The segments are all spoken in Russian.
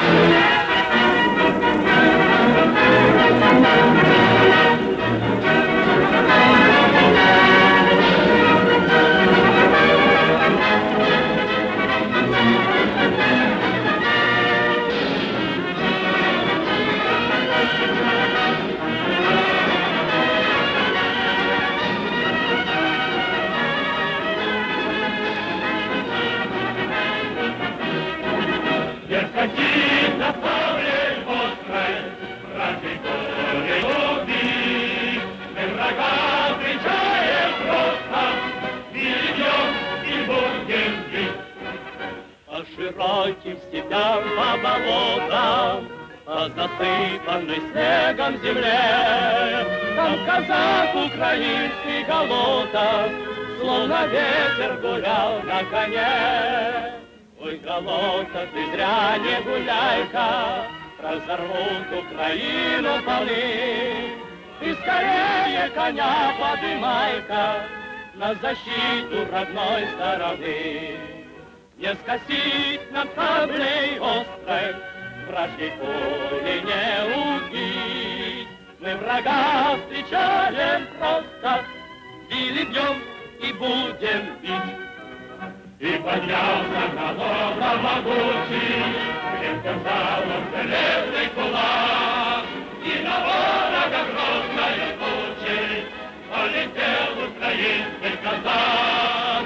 Широким степям по болотам, по засыпанной снегом земле. Там казак украинский Голота, словно ветер гулял на коне. Ой, Голота, ты зря не гуляй-ка, разорвут Украину полы. Ты скорее коня подымай-ка на защиту родной стороны. Не скосить над саблей острой, вражьей пули не убить. Мы врага встречаем просто, били бьем и будем бить. И поднялся Голота могучий, крепким залом железный кулак, и на ворога грозной тучей полетел украинский казак.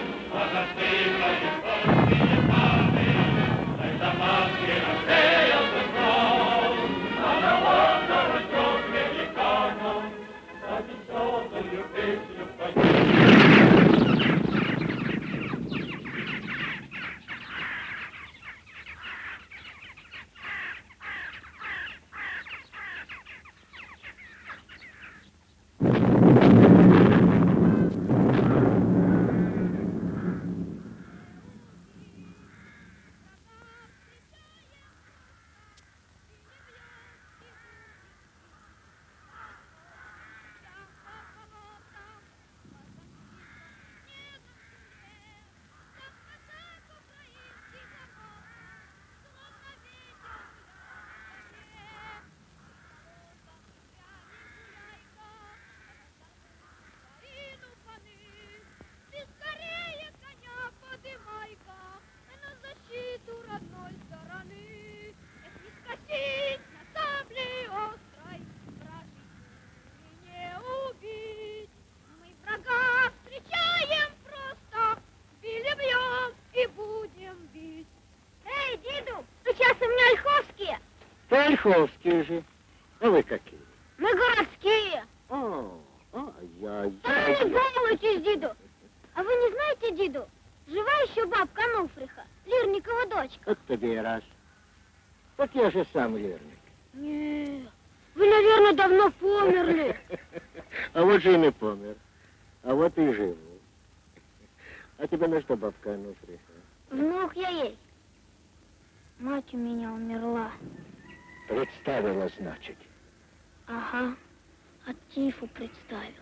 Ольховские же. А вы какие? Мы городские. Ай-яй-яй. Не балуйтесь, деду. А вы не знаете, деду, жива еще бабка Ануфриха, Лирникова дочка? Вот тебе и раз. Так я же сам Лирник. Не, вы, наверное, давно померли. А вот же и не помер. А вот и живу. А тебе на что бабка Ануфриха? Внук я ей. Мать у меня умерла. Представила, значит. Ага, от тифу представилась.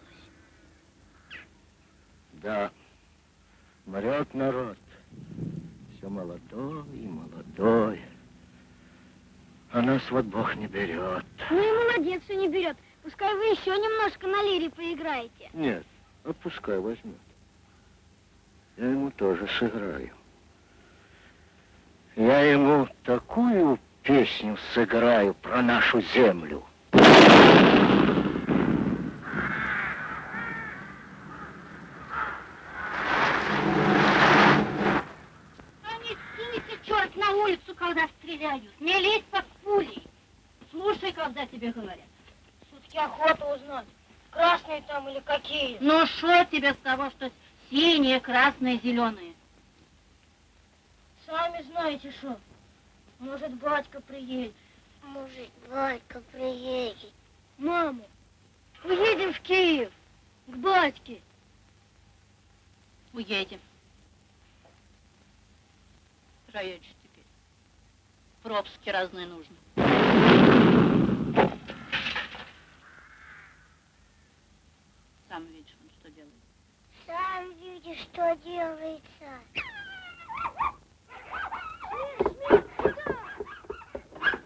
Да, мрет народ. Все молодой и молодой. А нас вот Бог не берет. Ну и молодец, что не берет. Пускай вы еще немножко на лире поиграете. Нет, а пускай возьмет. Я ему тоже сыграю. Я ему такую песню сыграю про нашу землю. Не сунься, черт, на улицу, когда стреляют. Не лезь под пулей. Слушай, когда тебе говорят. Все-таки охота узнать, красные там или какие. Ну, что тебе с того, что синие, красные, зеленые? Сами знаете, что. Может, батька приедет. Может, батька приедет. Мама, уедем в Киев, к батьке. Уедем. Проедешь теперь. Пропуски разные нужны. Сам видишь, он что делает. Сам видишь, что делается.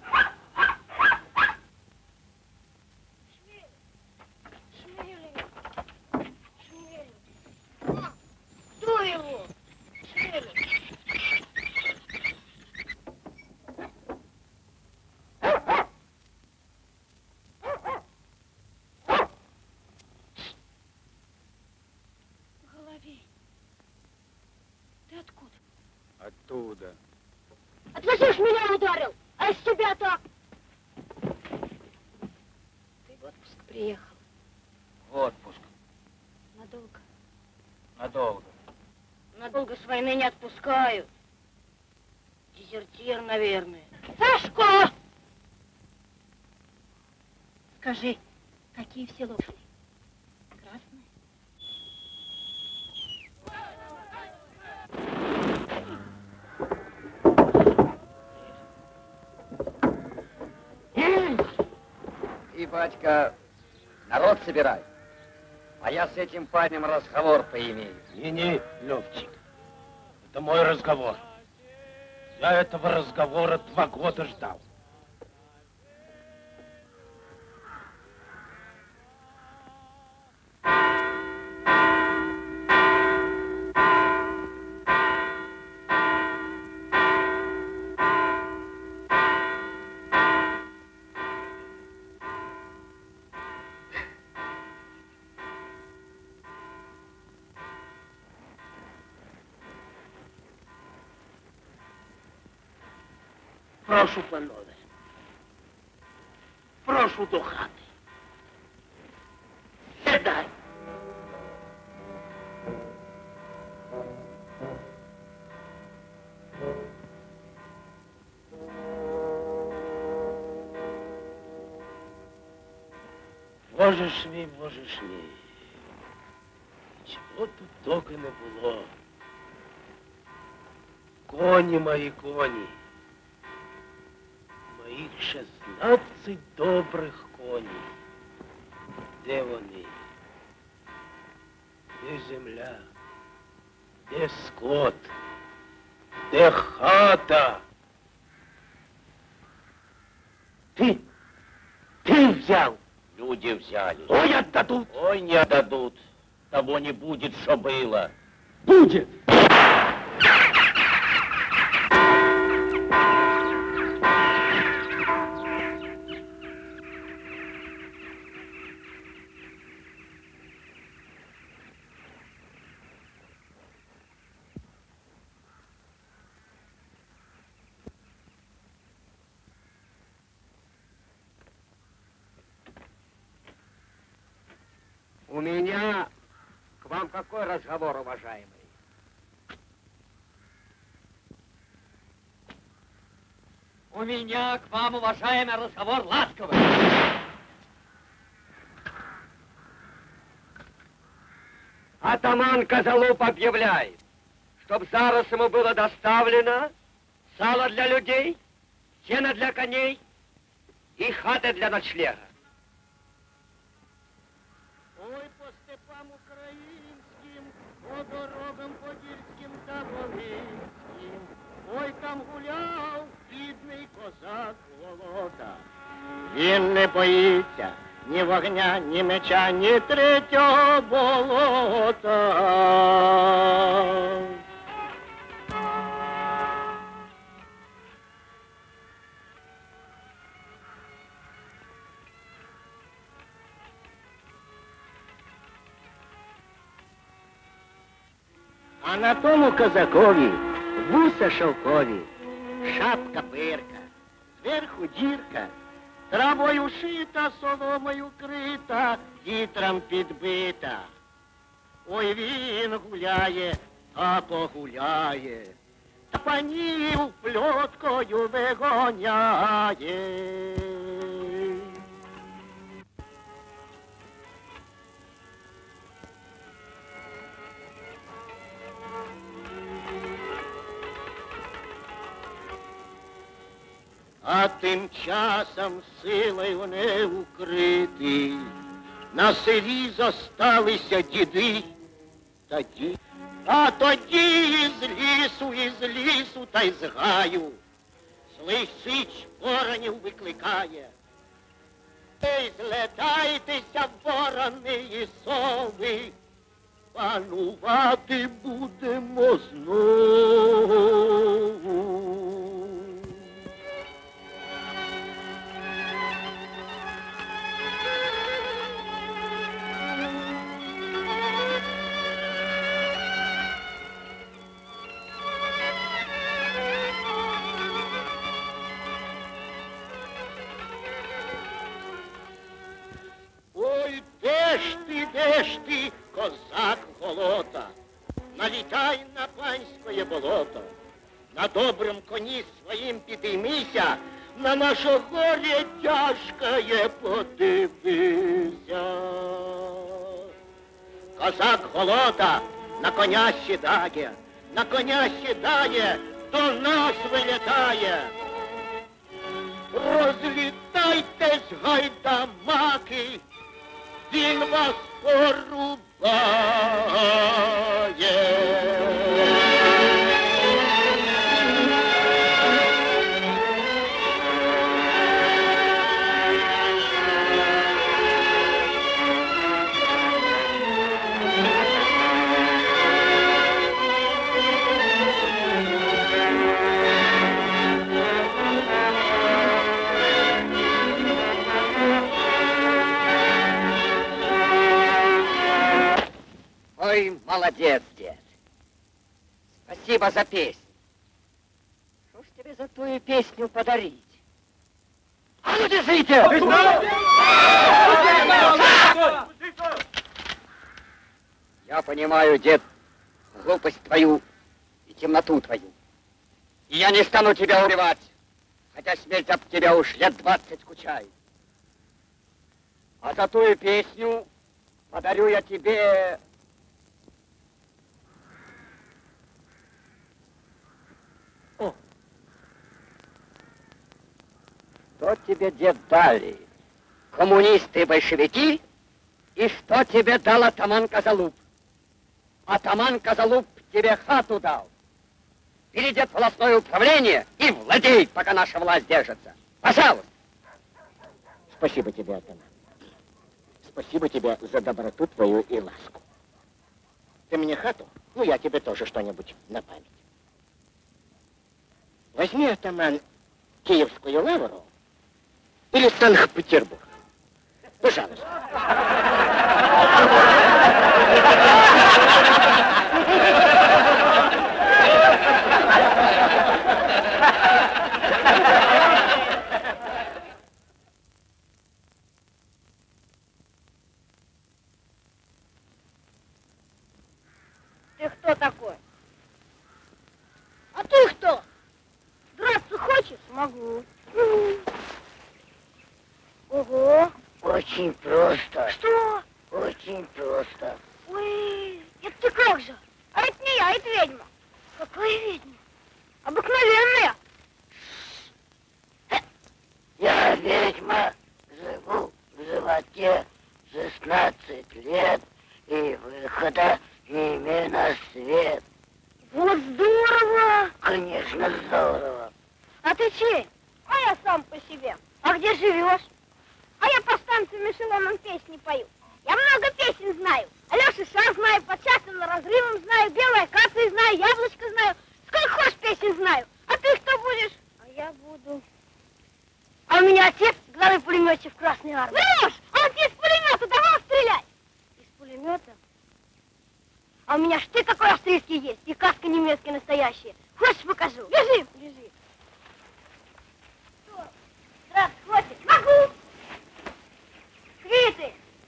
ж меня ударил, а из тебя так. Ты в отпуск приехал. В отпуск. Надолго? Надолго. Надолго с войны не отпускают. Дезертир, наверное. Сашко! Скажи, какие все лошади? Красные? И, батька, народ собирай. А я с этим парнем разговор поимею. Не, Левчик, это мой разговор. Я этого разговора 2 года ждал. Прошу, панове. Прошу до хати. Сідай. Боже ж мій, Боже ж мій. Чого тут доки не було? Коні мої, коні. Моїх 16 добрих коней. Де вони? Де земля? Де скот? Де хата? Ты взял? Люди взяли. Ой, отдадут. Ой, не отдадут. Того не будет, что было. Будет. У меня к вам какой разговор, уважаемый? У меня к вам, уважаемый, разговор ласковый. Атаман Козолуп объявляет, чтоб зараз ему было доставлено сало для людей, сено для коней и хаты для ночлега. Ой, по степам українським, по дорогам подільським та волинським. Ой, там гуляв бідний козак Волода. Він не боїться ні вогня, ні меча, ні третього болота. А на тому козакові вуса шовкові, шапка пирка, зверху дірка, травою шита, соломою крита, вітром підбита. Ой, він гуляє, а погуляє, та панів пльоткою вигоняє. А тим часом силою не укритий, на селі зосталися діди та діти. А тоді із лісу та й з гаю злий сич воронів викликає. Ей, злетайтеся, ворони і сови, панувати будемо знову. де ж ти, козак голота? Налітай на панське болото, на добром коні своїм підіймися, на наше горе тяжкое подивися. Козак голота на коня сідає, до нас вилітає. Розлітайтесь, гайдамаки, він вас порубає. Ой, молодец, дед. Спасибо за песню. Что ж тебе за твою песню подарить? А ну держите! Я понимаю, дед, глупость твою и темноту твою. И я не стану тебя убивать, хотя смерть об тебя уж лет 20 скучаю. А за ту песню подарю я тебе... Что тебе, дед, дали? Коммунисты и большевики? И что тебе дал атаман Козолуб? Атаман Козолуб тебе хату дал. Бери, дед, волостное управление и владей, пока наша власть держится. Пожалуйста. Спасибо тебе, атаман. Спасибо тебе за доброту твою и ласку. Ты мне хату, ну я тебе тоже что-нибудь на память. Возьми, атаман, Киевскую лавру или Санкт-Петербург. Пожалуйста. Ты кто такой? А ты кто? Драться хочешь? Могу. Ого. Очень просто. Что? Очень просто. Ой, это ты как же? А это не я, это ведьма. Какая ведьма? Обыкновенная. Я ведьма, живу в животе 16 лет и выхода не имею на свет. Вот здорово. Конечно, здорово. А ты чей? А я сам по себе. А где живешь? А я по станциям эшелоном песни пою. Я много песен знаю. Алёша Шар знаю, под частным разрывом знаю, белая акация знаю, яблочко знаю. Сколько хочешь песен знаю. А ты кто будешь? А я буду. А у меня отец главный пулеметчик в Красной армии. Врешь! А он тебе из пулемета давал стрелять? Из пулемета? А у меня штык какой австрийский есть, и каска немецкая настоящая. Хочешь покажу? Бежи! Бежи. Что? Раз, хватит. Могу! Квиты!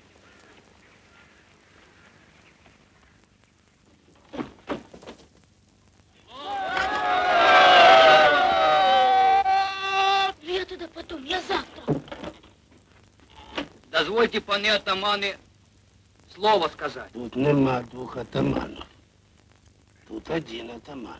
Я туда потом, я завтра. Дозвольте, пане атаманы, слово сказать. Тут нема двух атаманов. Тут один атаман.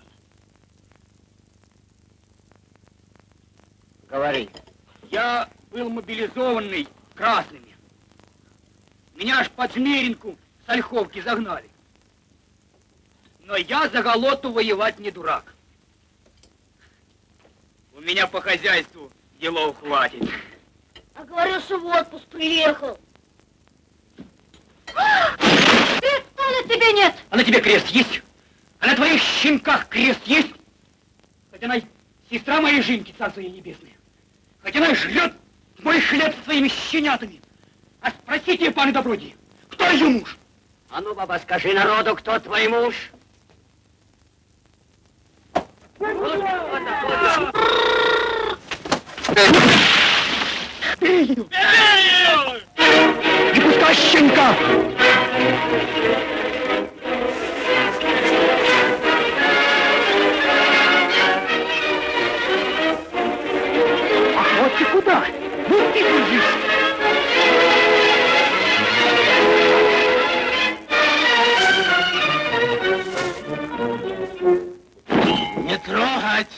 Говори. Я был мобилизованный красными. Меня аж под Жмеринку с Ольховки загнали. Но я за Голоту воевать не дурак. У меня по хозяйству делов хватит. А говорил, что в отпуск приехал. Креста на тебе нет. А на тебе крест есть? А на твоих щенках крест есть? Хоть она сестра моей Жинки, царство ей небесное. Хоть она жрет мой хлеб со своими щенятами. А спросите, паны добродии, кто ее муж? А ну, баба, скажи народу, кто твой муж? Не пускай! Тащенко! Ах, вот ты куда? Ну ты держись! Не трогать!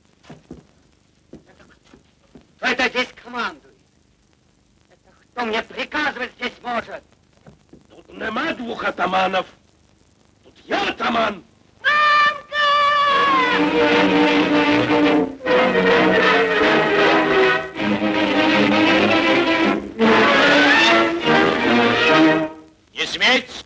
Кто это здесь командует? Это кто мне приказывать здесь может? Тут нема двух атаманов. Тут я атаман. Не сметь!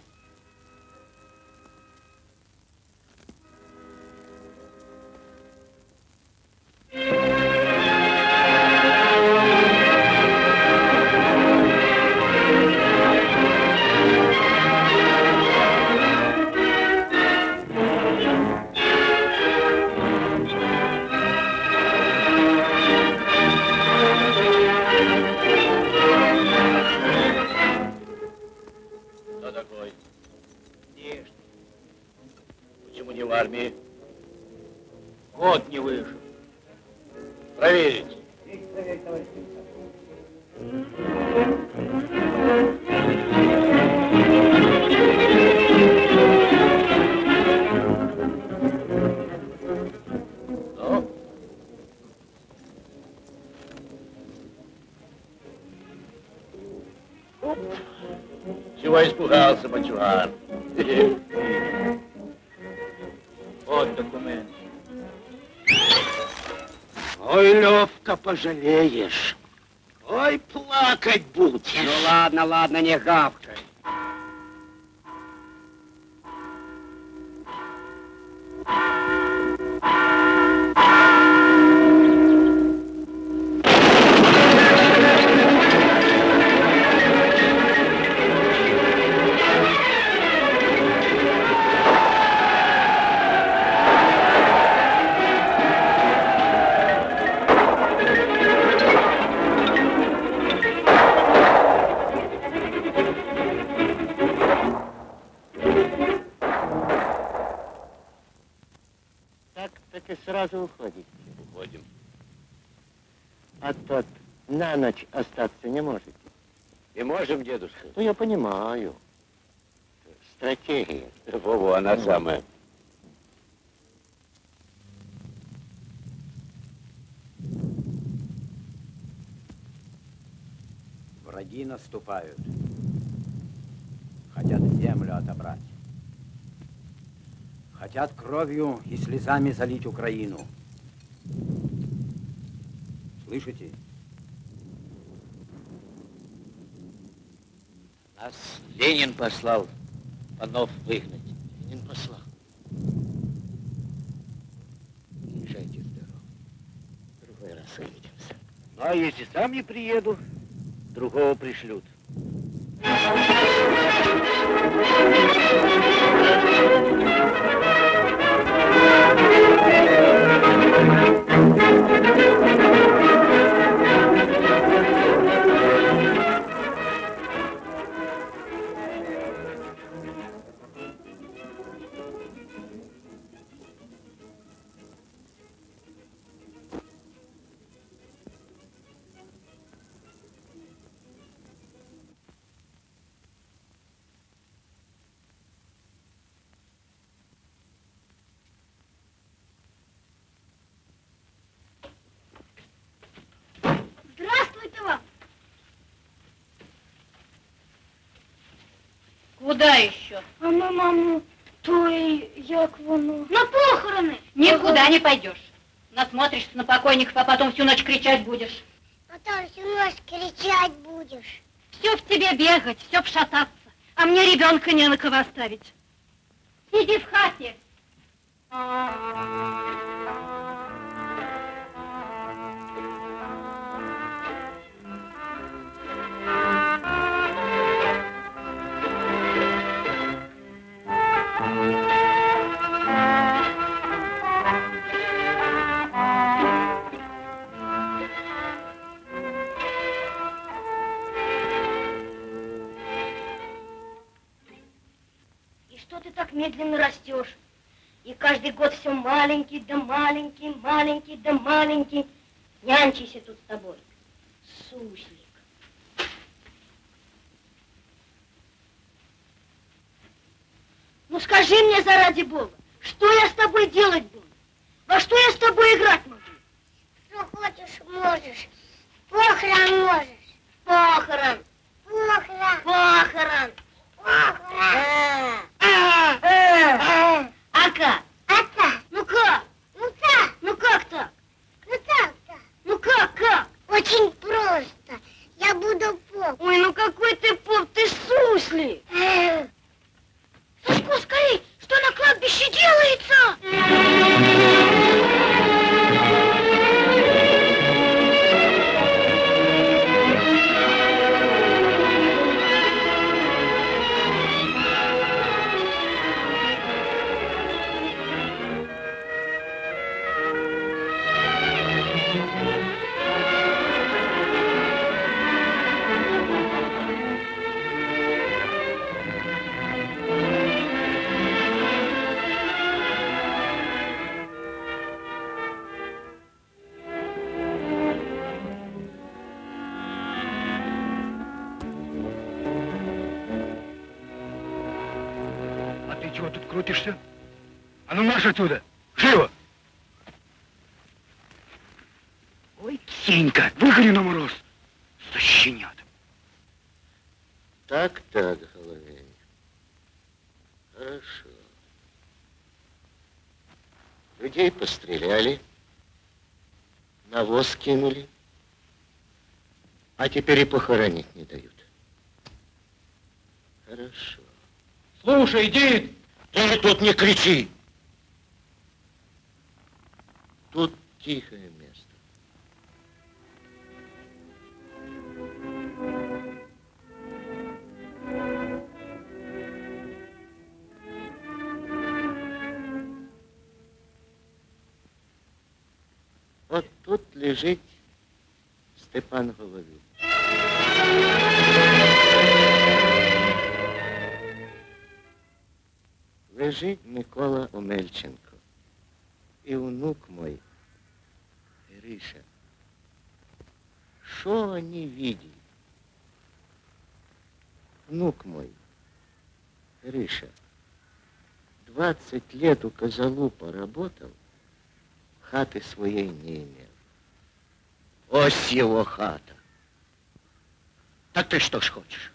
Кто такой? Внешний. Почему не в армии? Год не выжил. Проверить. Ну? Чего испугался, мальчуган? Вот документ. Ой, Левка, пожалеешь. Ой, плакать будешь. Ну ладно, ладно, не гавкай. Так и сразу уходите. Уходим. А тот на ночь остаться не можете. И можем, дедушка. Ну, я понимаю. Стратегия. Во-во, она самая. Враги наступают. Хотят землю отобрать. Хотят кровью и слезами залить Украину. Слышите? Нас Ленин послал панов выгнать. Ленин послал. Езжайте здорово. Другой раз увидимся. Ну, а если сам не приеду, другого пришлют. Здравствуйте вам. Куда еще? А ми, маму, той, як воно? На похороны. Никуда не пойдешь. Насмотришься на покойников, а потом всю ночь кричать будешь. Потом всю ночь кричать будешь. Все в тебе бегать, все в шататься. А мне ребенка не на кого оставить. Сиди в хате. медленно растешь. И каждый год все маленький, да маленький, маленький, да маленький. Нянчайся тут с тобой, суслик. Ну скажи мне, заради Бога, что я с тобой делать буду? Во что я с тобой играть могу? Что хочешь, можешь. Похорон можешь. Похорон. Похорон. Похорон. Похорон. А как? А так? Ну как? Ну так. Ну как так? Ну так-то. Ну как? Очень просто. Я буду поп. Ой, ну какой ты поп, ты суслик. Сашко, скорей, что на кладбище делается? Чего тут крутишься? А ну марш отсюда! Живо! Ой, Сенька, выгони на мороз! Защенят! Так, Головень. Хорошо. Людей постреляли, навоз кинули, а теперь и похоронить не дают. Хорошо. Слушай, Дид! Ты тут не кричи! Тут тихое место. Вот тут лежит Степан Голубів. Лежит Микола Омельченко. И внук мой, Гриша. Что они видели? Внук мой, Гриша, 20 лет у Козалупа работал, хаты своей не имел. Ось его хата. Так ты что ж хочешь?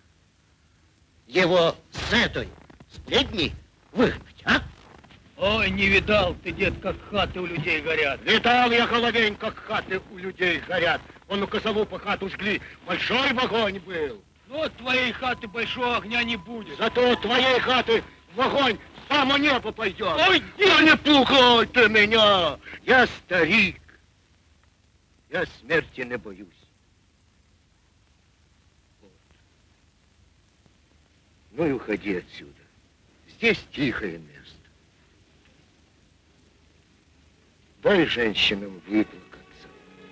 Его с этой сплетни выгнать, а? Ой, не видал ты, дед, как хаты у людей горят. Видал я, Головень, как хаты у людей горят. Он у Козалупа хату жгли, большой огонь был. Ну, от твоей хаты большого огня не будет. Зато от твоей хаты в огонь само небо пойдет. Ой, да не пугай ты меня! Я старик. Я смерти не боюсь. Вот. Ну и уходи отсюда. Здесь тихое место. Дай женщинам выплакаться.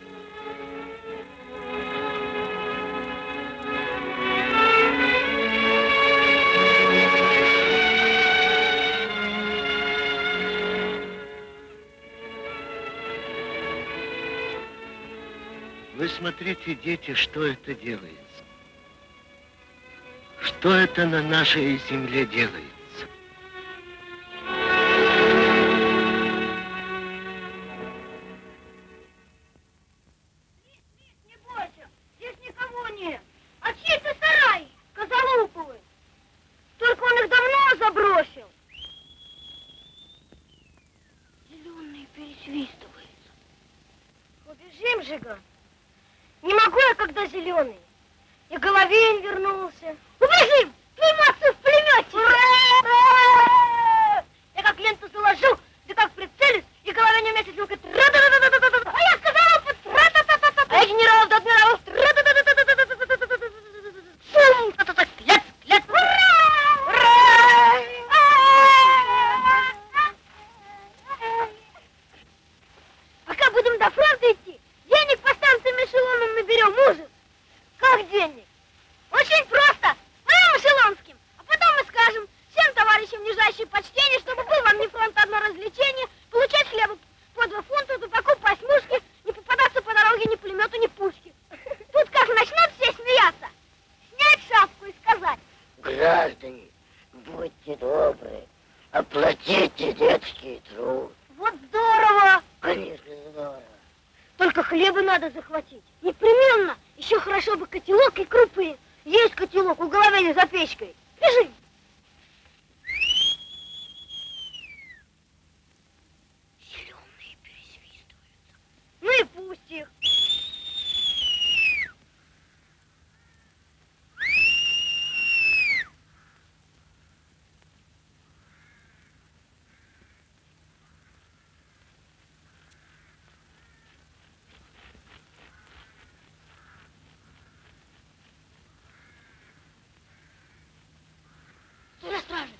Вы смотрите, дети, что это делается. Что это на нашей земле делается? Не бойся, здесь никого нет. А чьи-то сараи, Козалуповы. Только он их давно забросил. Зеленый пересвистывается. Убежим, Жиган. Не могу я, когда зеленый. И Головень вернулся. Убежим! Твою отцу в пулемете! Ура! Я как ленту заложу, да как прицелюсь, и Головень вместе звукает. А я сказала, а я генералов до адмиралов. Шум! Клец, клец! Пока будем до фронта идти, денег по станциям эшелоном наберем, ужас! Как денег? Очень просто. Возьмем эшелонским, а потом мы скажем всем товарищам, нижайшей нету ни пушки. Тут как начнут все смеяться, снять шапку и сказать: Граждане, будьте добры, оплатите детский труд. вот здорово! Конечно, здорово. Только хлеба надо захватить. Непременно. Еще хорошо бы котелок и крупы. Есть котелок у Головени за печкой. Бежим. Зеленые пересвистываются. Ну и пусть их. Стой на страже.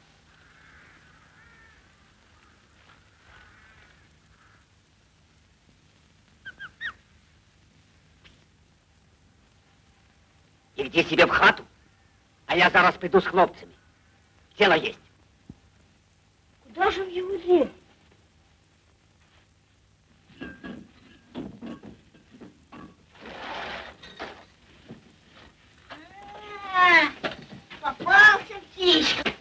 Иди себе в хату, а я зараз приду с хлопцами. Дело есть. Куда же в его день? Попался птичка.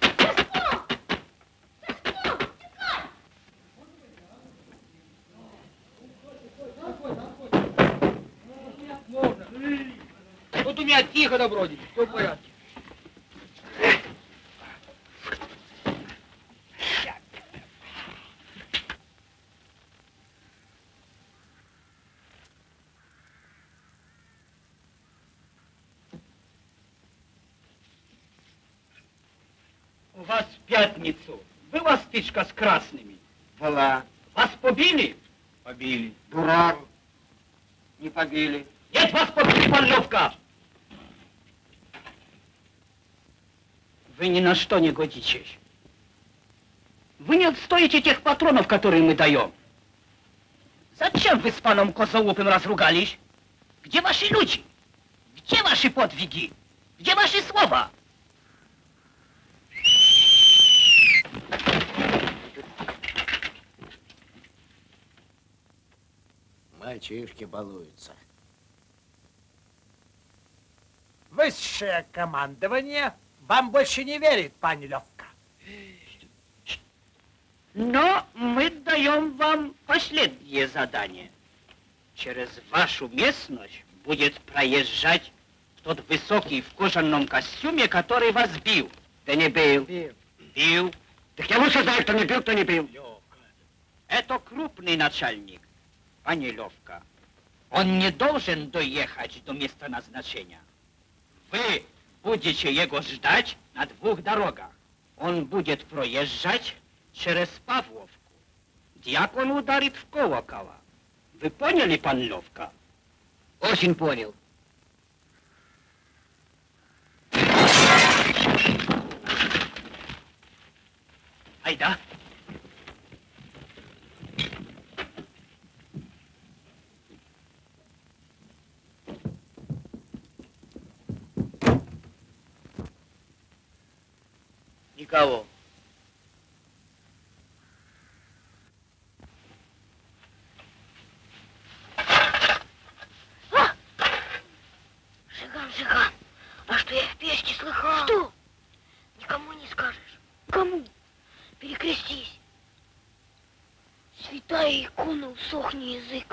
Тут у меня тихо, добродетель, все в порядке. У вас в пятницу была стычка с красными? Была. Вас побили? Побили. Дурак. Не побили. Нет, вас побили, пан Левка! Вы ни на что не годитесь. Вы не отстоите тех патронов, которые мы даем. Зачем вы с паном Козолупым разругались? Где ваши люди? Где ваши подвиги? Где ваши слова? Мальчишки балуются. Высшее командование вам больше не верит, пан Левка. Но мы даем вам последнее задание. Через вашу местность будет проезжать тот высокий в кожаном костюме, который вас бил. Да не бил. Бил. Так я лучше знаю, кто не бил, кто не бил. Это крупный начальник, пане Левка. Он не должен доехать до места назначения. Вы будете его ждать на двух дорогах. Он будет проезжать через Павловку. Дьякон ударит в колокола. Вы поняли, пан Левка? Очень понял. Айда. Никого. Жиган, а что я в печке слыхал? Что? Никому не скажешь. Кому? Перекрестись. Святая икона, усохни язык.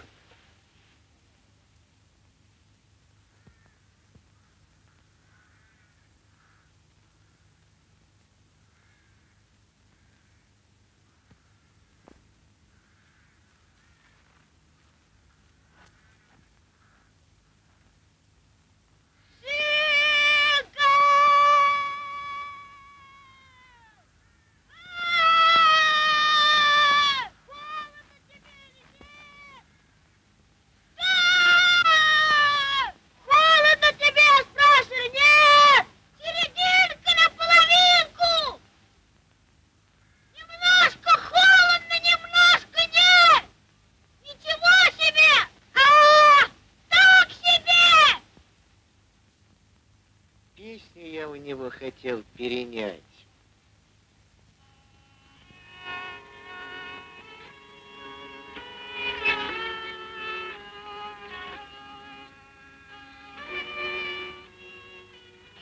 Я у него хотел перенять.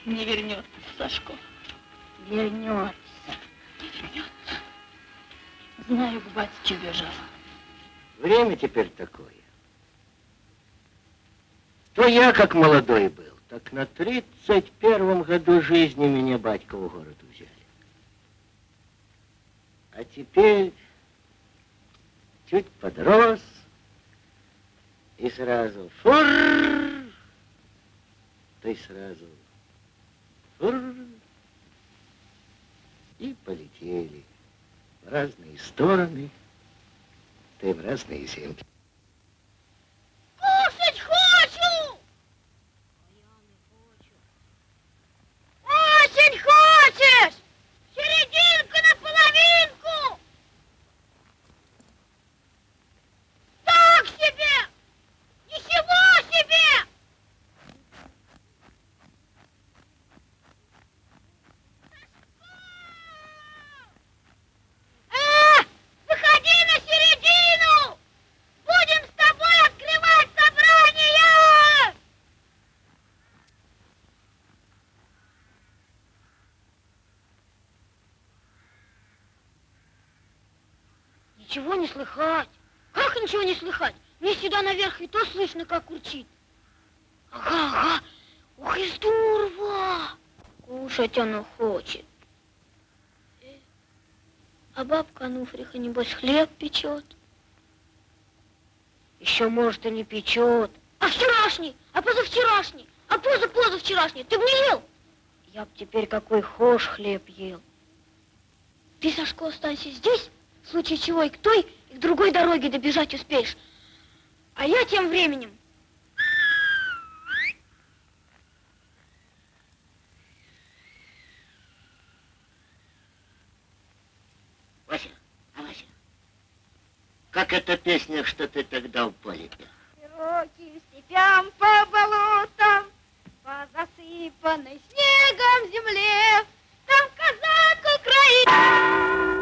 Не вернется, Сашко. Вернется. Не вернется. Знаю, к батьке бежал. Время теперь такое. То я, как молодой был, так на 31-м году жизни меня батька в город взяли. А теперь чуть подрос, и сразу фур, то и сразу фур, и полетели в разные стороны, то и в разные земли. Кушать хочу! Очень хочешь! Серединку на половинку! Так себе! Ничего себе! Выходи на середину! Будем с тобой открывать собрание! Ничего не слыхать. Как ничего не слыхать? Мне сюда наверх и то слышно, как урчит. Ага, ага. Ух и здорово! Кушать оно хочет. А бабка Ануфриха, небось, хлеб печет. Еще, может, и не печет. А вчерашний, а позавчерашний, а позавчерашний ты б не ел? Я б теперь какой хошь хлеб ел. Ты, Сашко, останься здесь, в случае чего и к той, и к другой дороге добежать успеешь. А я тем временем... Вася, Вася, как эта песня, что ты тогда в поле пел? Широким степям по болотам, по засыпанной снегом земле, там казак Украины.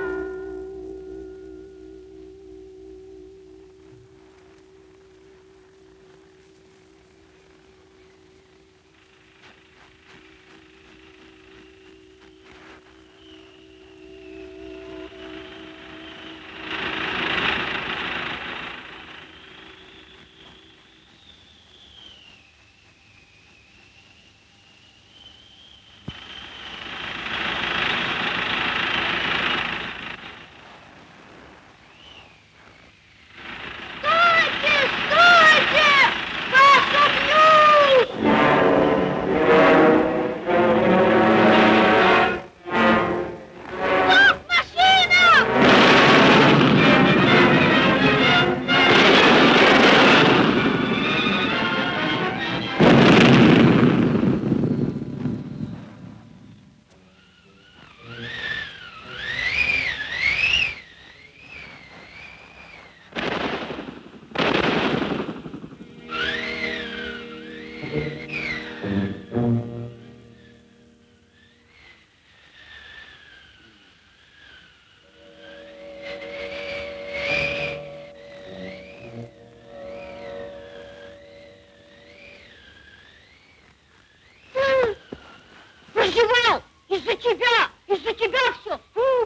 Из-за тебя все.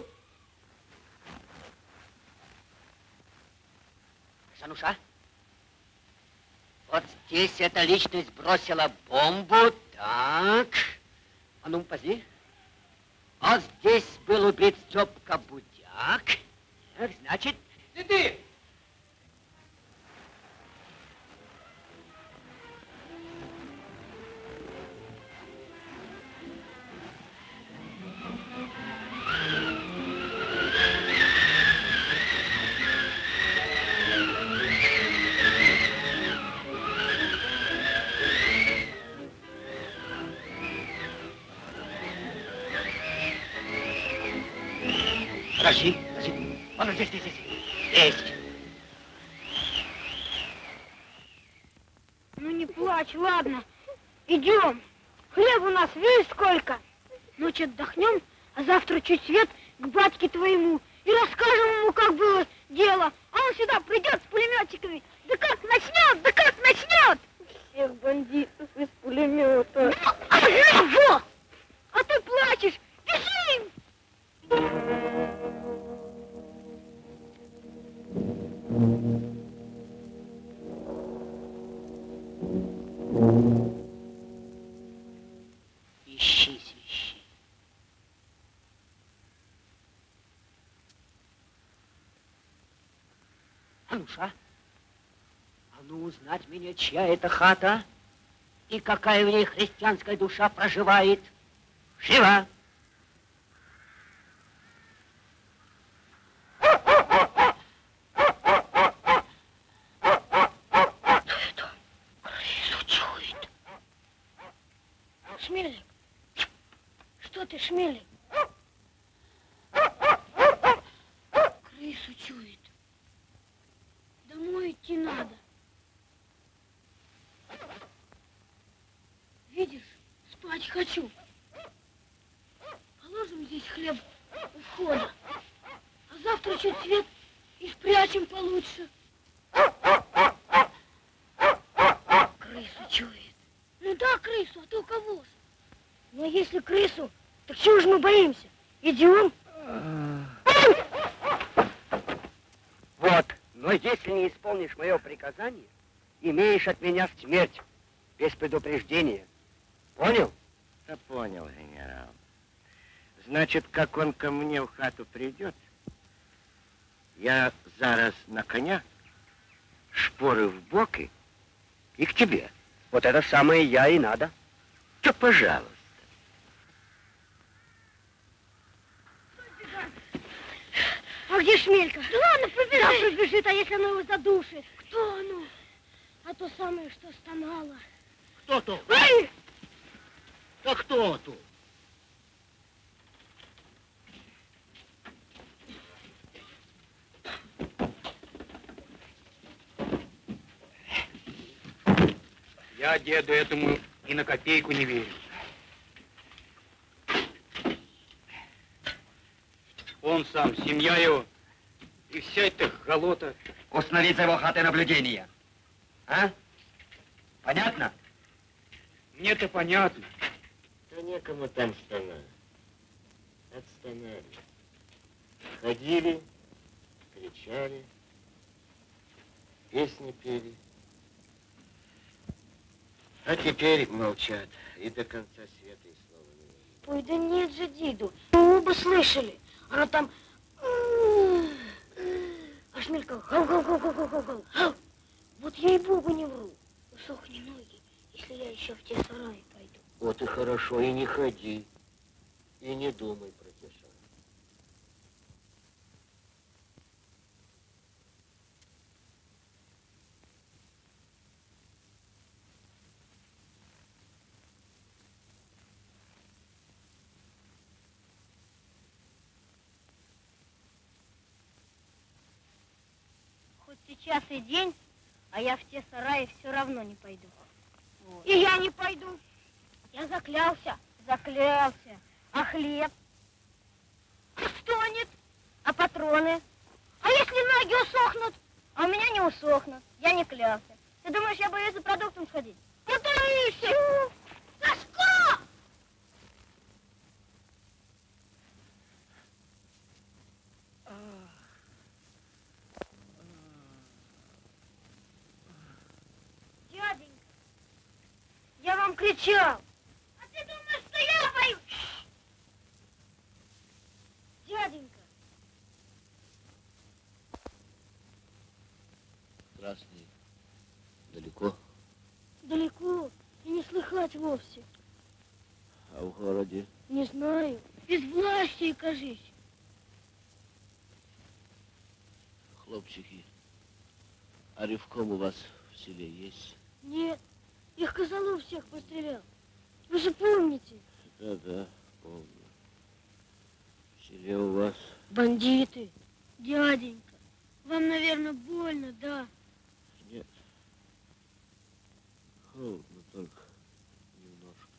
Сануша, вот здесь эта личность бросила бомбу, так. А ну, пози. Вот здесь был убит Степка Будяк. Так, значит... Ты! Подожди, подожди. Вон здесь. Здесь. Ну не плачь, ладно. Идем. Хлеба у нас видишь сколько. Ночь отдохнем, а завтра чуть свет к батьке твоему. И расскажем ему, как было дело. А он сюда придет с пулеметчиками. Да как начнет! Всех бандитов из пулемета. Ну, а во! Ищи свищи. Ануша, а ну узнать мне, чья это хата и какая в ней христианская душа проживает. Живо! Шмелик, что ты, Шмелик? Крысу чует. Домой идти надо. Видишь, спать хочу. Положим здесь хлеб у входа, а завтра чуть свет и спрячем получше. Крысу чует. Ну да, крысу, а то кого? Ну а если крысу, так чего же мы боимся? Идем. Вот, но если не исполнишь мое приказание, имеешь от меня смерть без предупреждения. Понял? Да понял, генерал. Значит, как он ко мне в хату придет, я зараз на коня, шпоры в боки и к тебе. Вот это самое я и надо. Да, пожалуйста. А где Шмелька? Да ладно, побежит. Да, побежит, а если она его задушит? Кто оно? А то самое, что стонало. Кто то? Ой! Да кто тут? Я деду этому и на копейку не верю. Он сам, семья его, и вся эта голота. Установить за его хатой наблюдение. А? Понятно? Мне-то понятно. Да некому там стонать. Отстонали. Ходили, кричали, песни пели. А теперь молчат и до конца света и слова не говорят. Ой, да нет же, деду. Мы оба слышали. Она там... А Шмелька... Гау-гау-гау-гау-гау-гау. Вот ей-богу не вру. Усохни ноги, если я еще в те сараи пойду. Вот и хорошо, и не ходи, и не думай про те сараи. Хоть сейчас и день, а я в те сараи все равно не пойду. Вот. И я не пойду. Я заклялся. Заклялся. А хлеб? Стонет. А патроны? А если ноги усохнут? А у меня не усохнут. Я не клялся. Ты думаешь, я боюсь за продуктом сходить? Ну ты и все. Сашко! Дяденька, я вам кричал. А ты думаешь, что я боюсь? Дяденька. Красный. Далеко? Далеко и не слыхать вовсе. А в городе? Не знаю. Без власти, кажись. Хлопчики, а ревком у вас в селе есть? Нет, их Козлов всех пострелял. Вы же помните? Да, помню. В селе у вас... Бандиты. Дяденька, вам, наверное, больно, да? Нет. Холодно только немножко.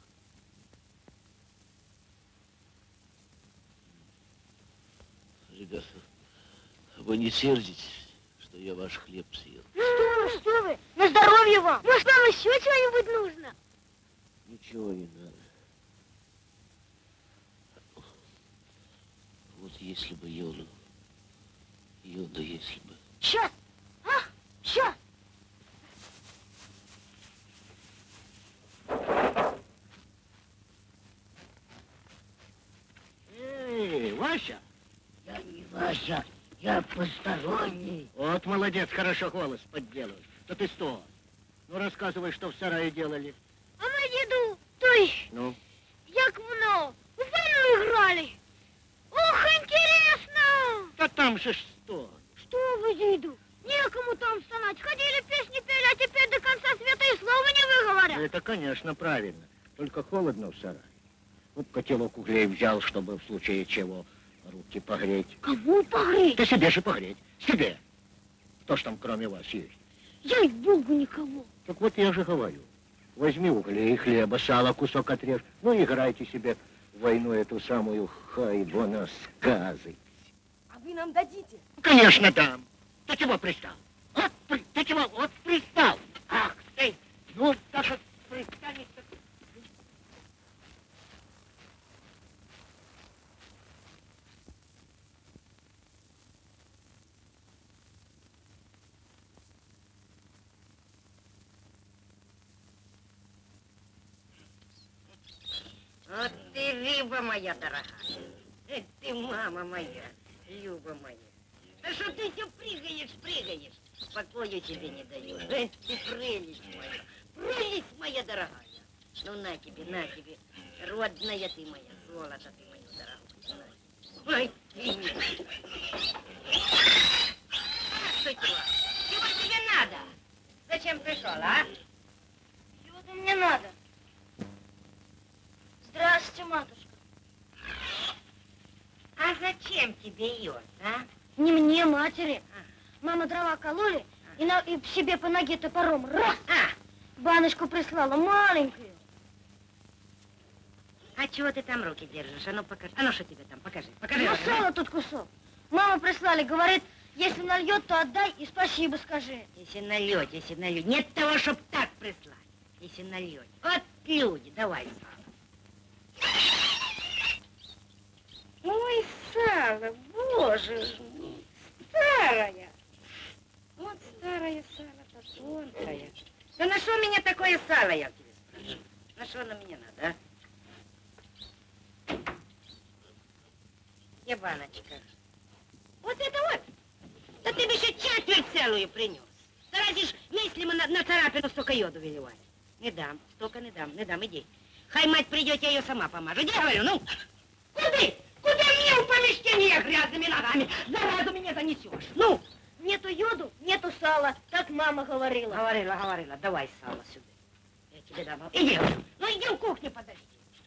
Ребята, вы не сердитесь, что я ваш хлеб съел? Что вы? На здоровье вам! Может, вам еще чего-нибудь нужно? Ничего не надо. Вот если бы Юду, если бы. Сейчас! А? Сейчас! Эй, Вася! Я не Вася, я посторонний. Вот молодец, хорошо голос подделываешь. Да ты что? Ну, рассказывай, что в сарае делали. А мы деду, то есть, Ну? як много, в войну играли. Ох, интересно! Да там же что? Что вы, деду? Некому там стонать. Ходили, песни пели, а теперь до конца света и слова не выговорят. Это, конечно, правильно. Только холодно в сарае. Вот котелок углей взял, чтобы в случае чего руки погреть. Кому погреть? Да себе же погреть. Себе. Кто ж там кроме вас есть? Я и Богу никого. Так вот я же говорю. Возьми углей, хлеба, сала, кусок отрежь. Ну, играйте себе в войну эту самую, хай вона сказы. А вы нам дадите? Конечно, дам. Ты чего пристал? Вот, ты чего? Вот пристал. Ах ты! Ну, так вот пристанешь. Вот ты, Люба моя дорогая. Ты, мама моя, Люба моя. Да что ты все прыгаешь? Покою тебе не даешь. Ты прелесть моя. Прелесть моя дорогая. Ну, на тебе. Родная ты моя, золото ты мое дорогое. Ой, ты. Что чего тебе надо? Зачем пришел, а? Чего-то мне надо. Здравствуйте, матушка. А зачем тебе йод, а? Не мне, матери. Мама дрова кололи и себе по ноге топором раз. Баночку прислала, маленькую. А чего ты там руки держишь? А ну покажи. А ну что тебе там? Покажи. Ну, сало тут кусок. Мама прислали, говорит, если нальет, то отдай и спасибо скажи. Если нальет. Нет того, чтоб так прислать. Если нальет. Вот люди, давай сало. Ой, сало, боже ж мой, старая. Вот старое сало-то тонкое. Да на что мне такое сало, я тебе спрашиваю? На что оно мне надо, а? Где баночка? Вот это вот. Да ты бы еще четверть целую принес. Да разве ж мыслимо на царапину столько йоду выливать? Не дам, столько не дам, иди. Хай мать придет, я ее сама помажу. Иди, говорю, ну. Куда? Куда мне в помещение грязными ногами? Заразу меня занесешь. Ну. Нету йоду, нету сала, так мама говорила. Говорила, давай сало сюда. Я тебе дам. Иди, говорю. Ну иди в кухню, подожди.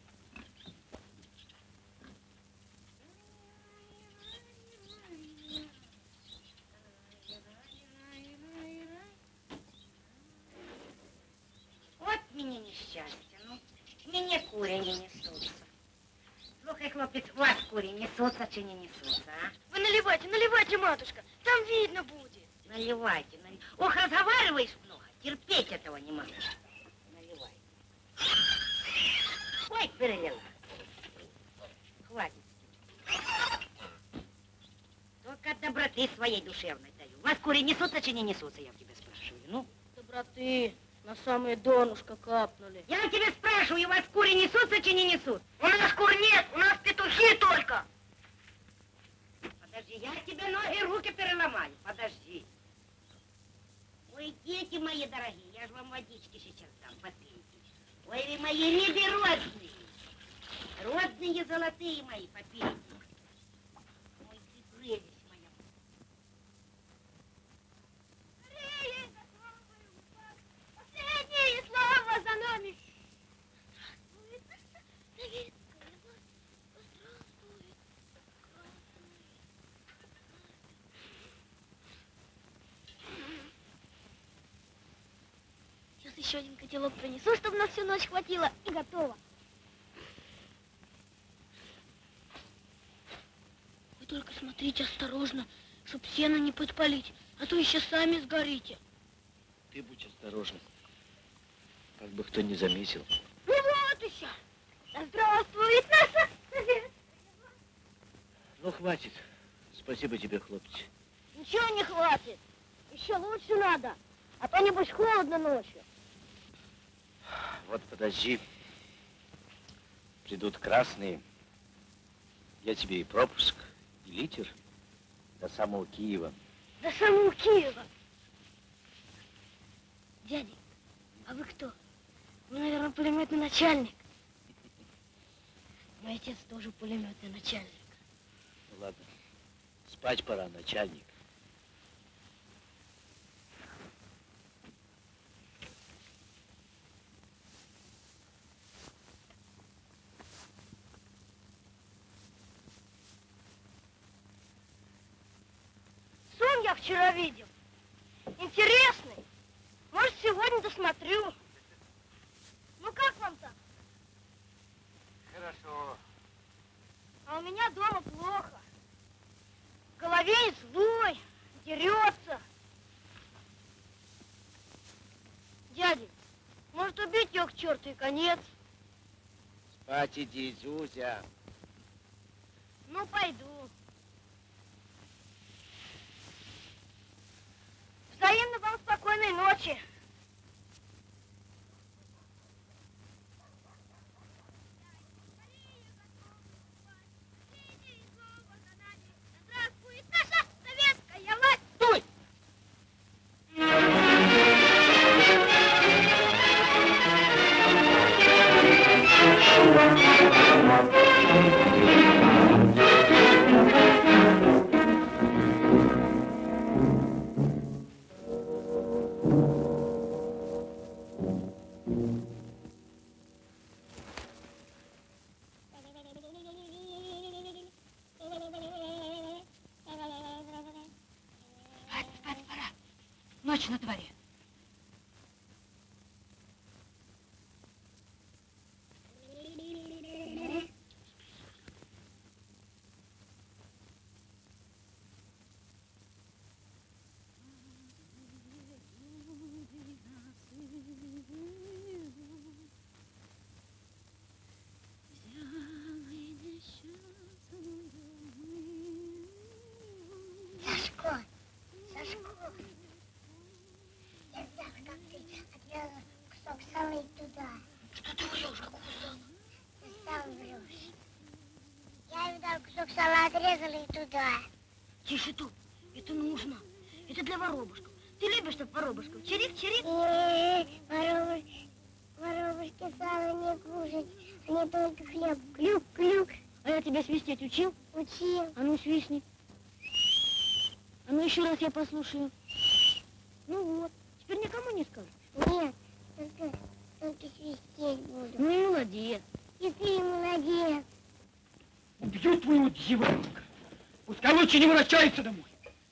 Вот мне несчастье, ну. Мне кури не несутся. Слухай, хлопец, у вас кури несутся, чи не несутся, а? Вы наливайте, матушка, там видно будет. Наливайте. Ох, разговариваешь много, терпеть этого не могу. Наливай. Ой, перелила. Хватит. Только доброты своей душевной даю. У вас кури несутся, чи не несутся, я в тебя спрашиваю, ну? Доброты, на самое донышко капнули. Я тебя спрашиваю, у вас кури несутся, чи не несут? У нас кур нет, у нас петухи только. Подожди, я тебе ноги и руки переломаю. Подожди. Ой, дети мои дорогие, я же вам водички сейчас дам, попейте. Ой, вы мои рыбы родные. Родные золотые мои, попейте. Ой, ты прелесть моя. Последние слова за нами. Сейчас еще один котелок принесу, чтобы на всю ночь хватило, и готово. Вы только смотрите осторожно, чтоб сено не подпалить, а то еще сами сгорите. Ты будь осторожна. Как бы кто не заметил. Ну вот еще. Да здравствует наша. Ну, хватит. Спасибо тебе, хлопцы. Ничего не хватит. Еще лучше надо. А то, небось, холодно ночью. Вот подожди. Придут красные. Я тебе и пропуск, и литер до самого Киева. До самого Киева? Дядя, а вы кто? Вы, наверное, пулеметный начальник. Мой отец тоже пулеметный начальник. Ну ладно, спать пора, начальник. Сон я вчера видел. Интересный. Может, сегодня досмотрю. Ну, как вам там? Хорошо. А у меня дома плохо. В голове и злой, дерется. Дядя, может, убить ее к черту и конец? Спать иди, Зюзя. Ну, пойду. Взаимно вам спокойной ночи. Здравствует наша советская власть! Стой! Спать пора. Ночь на дворе. Сашко, Сашко, я знаю, как ты отвела кусок сала и туда. Что ты врешь, какого сала? Ты сам врешь. Я видал, кусок сала отрезала и туда. Тише тут, это нужно. Это для воробушков. Ты любишь так воробушков? Чирик-чирик? Воробушки сало не кушать, они только хлеб. Клюк-клюк. А я тебя свистеть учил? Учил. А ну свистни. А ну еще раз я послушаю. Ну вот, теперь никому не скажешь? Нет, только свистеть буду. Ну и молодец. И ты молодец. Убью твоего дьяволенка. Пускай лучше не возвращается домой.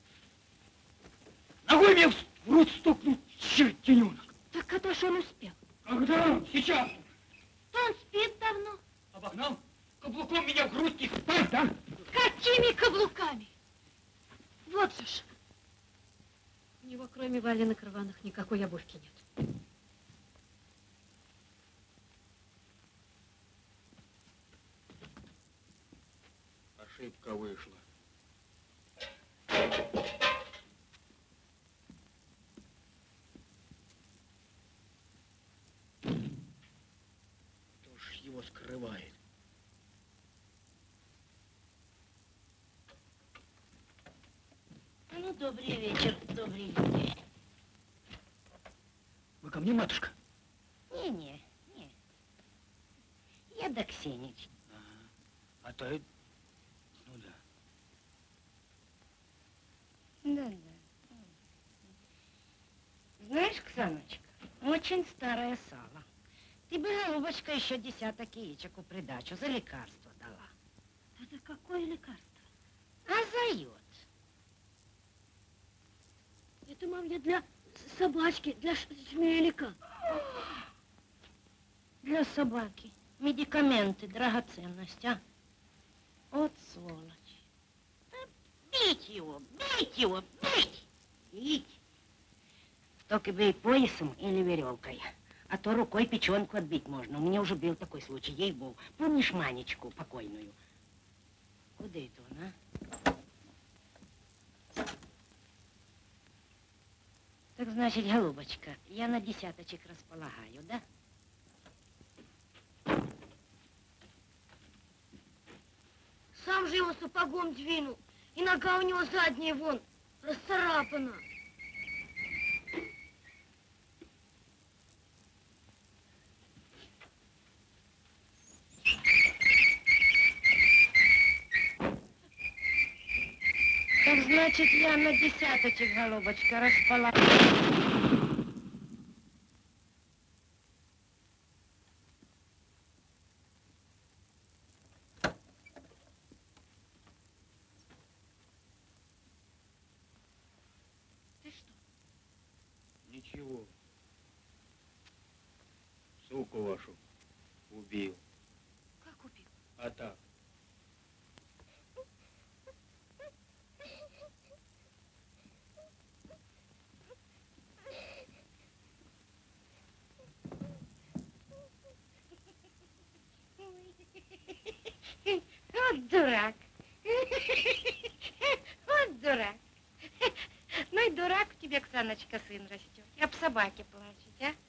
Ногой мне в рот стукнул, чертененок. Так это ж он успел. Когда? Сейчас. Он спит давно. Обогнал? Каблуком меня в грудь не спать, да? Какими каблуками? Вот же ж. У него, кроме валенок рваных, никакой обувки нет. Ошибка вышла. Кто ж его скрывает? Ну, добрый вечер, добрый люди. Вы ко мне, матушка? Не. Я до Ксенич. А то это... Ну да. Да. Знаешь, Ксаночка, очень старое сало. Ты бы, голубочка, еще десяток яичек у придачу за лекарство дала. Это какое лекарство? А за йод? Это, мам, я для собачки, для шмелика. Для собаки. Медикаменты, драгоценность, а? Вот сволочь. Да бить его, бить! Только бей поясом или веревкой. А то рукой печенку отбить можно. У меня уже был такой случай, ей-богу. Помнишь Манечку покойную? Куда это он, а? Так значит, голубочка, я на десяточек располагаю, да? Сам же его сапогом двинул. И нога у него задняя вон, расцарапана. Так значит, я на десяточек, голубочка, располагаю. Ничего. Суку вашу убил. Как убил? А так. Вот дурак. Вот дурак. Ну и дурак в тебе, Ксаночка, сын растет. Я об собаке плачуть, а?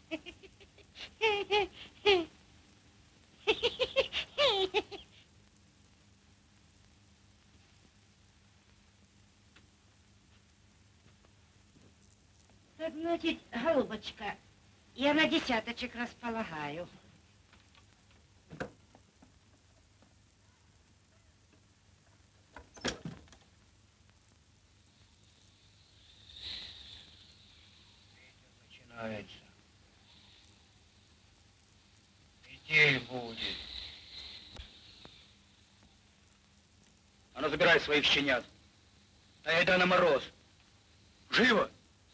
Так, значит, голубочка, я на десяточек располагаю. Начинается. Метель будет. А ну, забирай своих щенят. А это на мороз. Живо!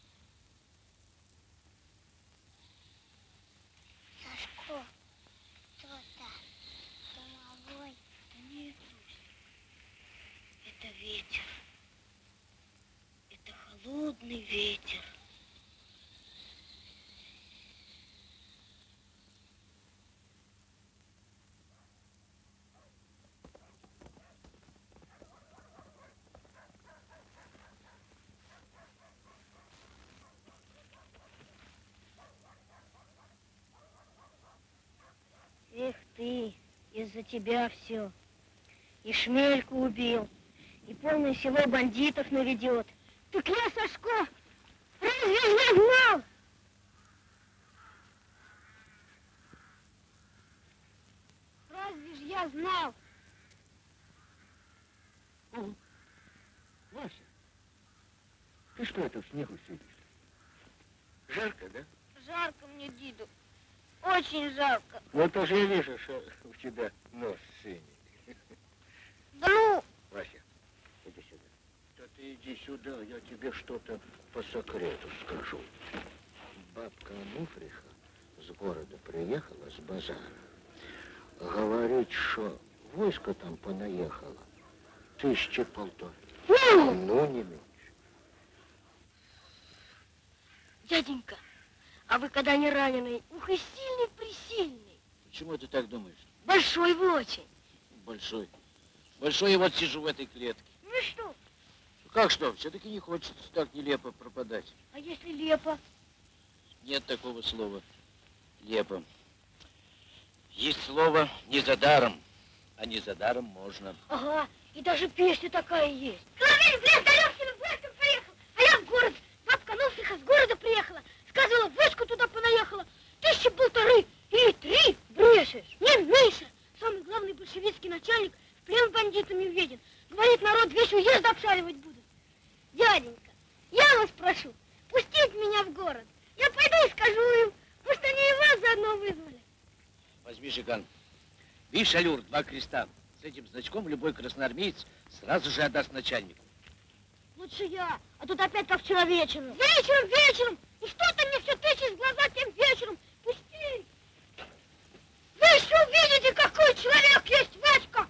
Сашко, кто там? Домовой? Да нет, это ветер. Это холодный ветер. Эх ты, из-за тебя все. И Шмельку убил, и полное село бандитов наведет. Так я, Сашко, разве я знал? Разве ж я знал? Вася, ты что это в снегу сидишь? Жарко, да? Жарко мне, Диду. Очень жарко. Вот тоже я вижу, что у тебя нос синий. Да ну! Вася, иди сюда. Да ты иди сюда, я тебе что-то по секрету скажу. Бабка Ануфриха с города приехала, с базара. Говорит, что войско там понаехало. 1500. Ну, не меньше. Дяденька, а вы когда не раненый, ух и сильный-пресильный. Почему ты так думаешь? Большой вы очень. Большой. Большой, я вот сижу в этой клетке. Ну что? Как что? Все-таки не хочется так нелепо пропадать. А если лепо? Нет такого слова. Лепо. Есть слово «не за даром», а не за даром можно. Ага, и даже песня такая есть. Соловей в лес далеким в гостем поехал, а я в город. Бабка Ануфриха с города приехала. Сказывала, войско туда понаехало. 1500 или 3 брешешь. Не меньше. Самый главный большевистский начальник в плен бандитами уведен. Говорит, народ весь уезд обшаривать будут. Дяденька, я вас прошу, пустить меня в город. Я пойду и скажу им, может, они и вас заодно вызвали. Возьми, Жиган. Видишь, аллюр, 2 креста. С этим значком любой красноармеец сразу же отдаст начальнику. Лучше я, а тут опять как вчера вечером. Вечером! И что-то мне все тычет в глаза тем вечером. Пусти! Вы еще увидите, какой человек есть Васька!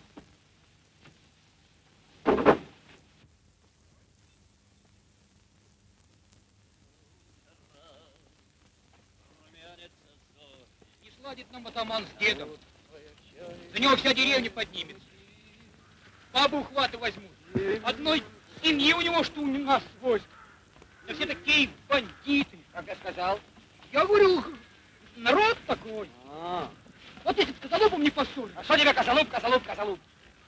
Не сладит нам атаман с дедом. За него вся деревня поднимется. бабу ухвату возьмут. Одной семьи у него, что у нас войск. Да все такие бандиты. Как я сказал? Я говорю, народ такой. Вот если с Козолупом не поссоришь. А что тебе Козолуп, Козолуп, Козолуп?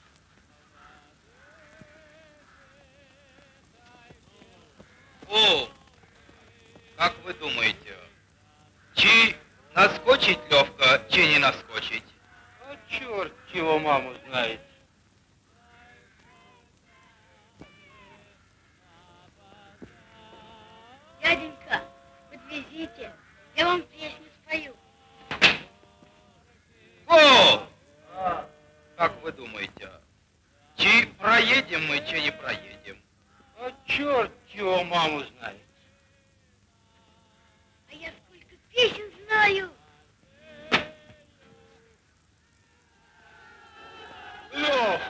О, как вы думаете, чи наскочить Левка, чи не наскочить? А черт его маму знает. Дяденька, подвезите, я вам песню спою. О, как вы думаете, чи проедем мы, чи не проедем? А черт его маму знает. А я сколько песен знаю. Лев!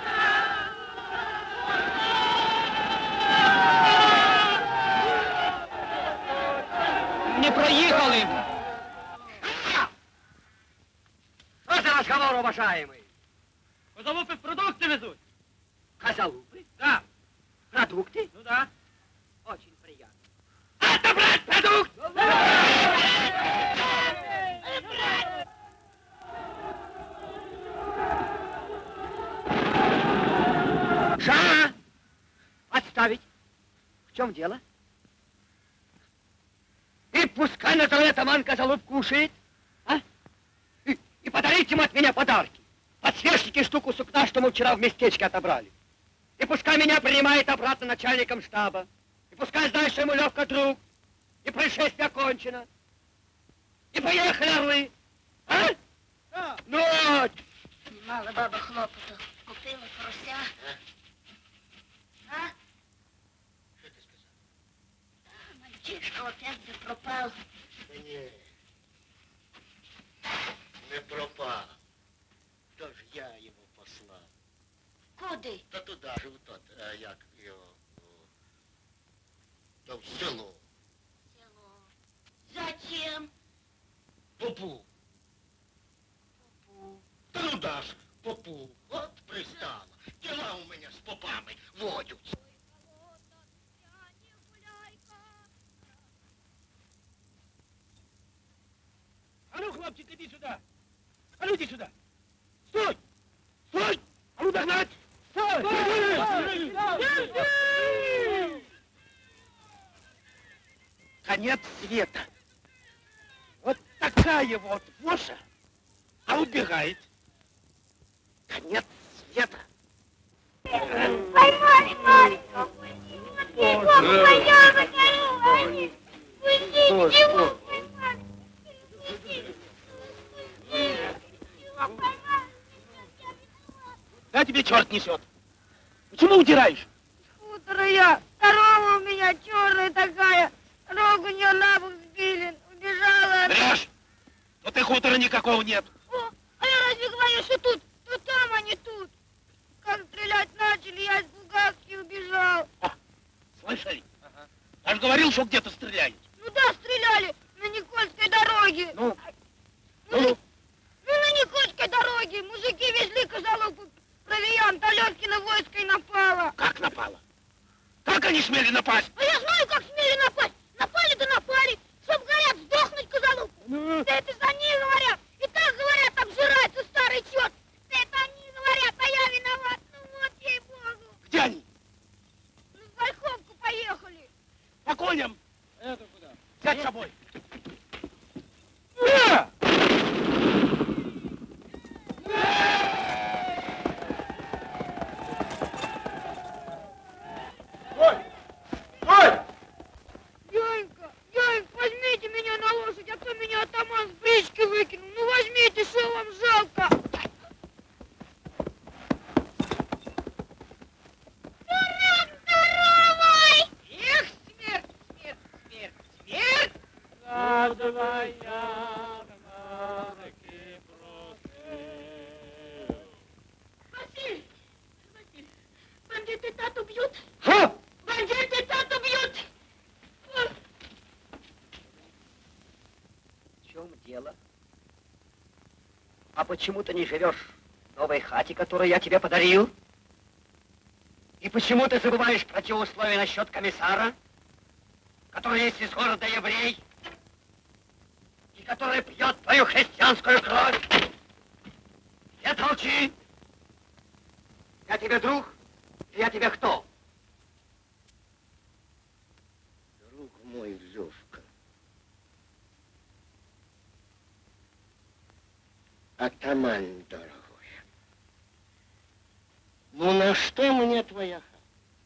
Не проехал им! Что за разговор, уважаемый? Козолупы продукты везут. Козолупы? Да. Продукты? Ну да. Очень приятно. Отобрать продукт! Ша! Отставить. В чем дело? И пускай на здоровье атаман Козолуп кушает, а? И подарите ему от меня подарки. Подсвечники, штуку сукна, что мы вчера в местечке отобрали. И пускай меня принимает обратно начальником штаба. И пускай знает, что ему Левка друг. И происшествие окончено. И поехали, орлы. А? Да. Ну, Мало баба хлопоту. Купила паруся. А? Что ты сказал? Да, мальчишка опять бы пропал. Да не пропал. Тоже я его послал. Куди? Та туди ж, в тот, як його, та в село. Село. Зачем? Попу. Попу. Та ну да ж, попу. От пристала. Дела у мене з попами водять. А ну, хлопчик, иди сюда. А ну, иди сюда. Стой! Стой! А ну, догнать! Стой! Конец света. Вот такая вот воша, а убегает. Конец света. Поймали маленького, пустите, вот бегом, я загорю, пустите его, поймали, пустите, его поймали. Да тебе черт несет. Почему удираешь? Хутора я, корова у меня черная такая, рог у нее на бок сбили, убежала. Врешь? Но ты хутора никакого нет. О, а я разве говорю, что тут, то там, а не тут. Как стрелять начали, я испугался и убежал. О, слышали? Ага. Я же говорил, что где-то стреляют. Ну да, стреляли на Никольской дороге. Ну? Ну, на Никольской дороге мужики везли Козолупу провиант, а Левкино войско и напало. Как напало? Как они смели напасть? А я знаю, как смели напасть. Напали да напали. Чтоб, говорят, сдохнуть Козолупу. Да это за них говорят. И так говорят, обжирается старый черт. Да это они говорят, а я виноват. Ну вот, ей-богу. Где они? Ну, в Ольховку поехали. По коням. Это куда? Взять с собой. Дяденька, возьмите меня на лошадь, а то меня атаман с брички выкинул. Ну возьмите, что вам жалко? Дурак здоровый! Эх, смерть, смерть, смерть, смерть! Василий, бандиты тату бьют. Что? Бандиты тату бьют. В чем дело? А почему ты не живешь в новой хате, которую я тебе подарил? И почему ты забываешь про те условия насчет комиссара, который есть из города еврей, и который пьет твою христианскую кровь? Нет, молчи! Я тебе друг, и я тебе кто? Друг мой, Левка. Атаман дорогой. Ну на что мне твоя хата?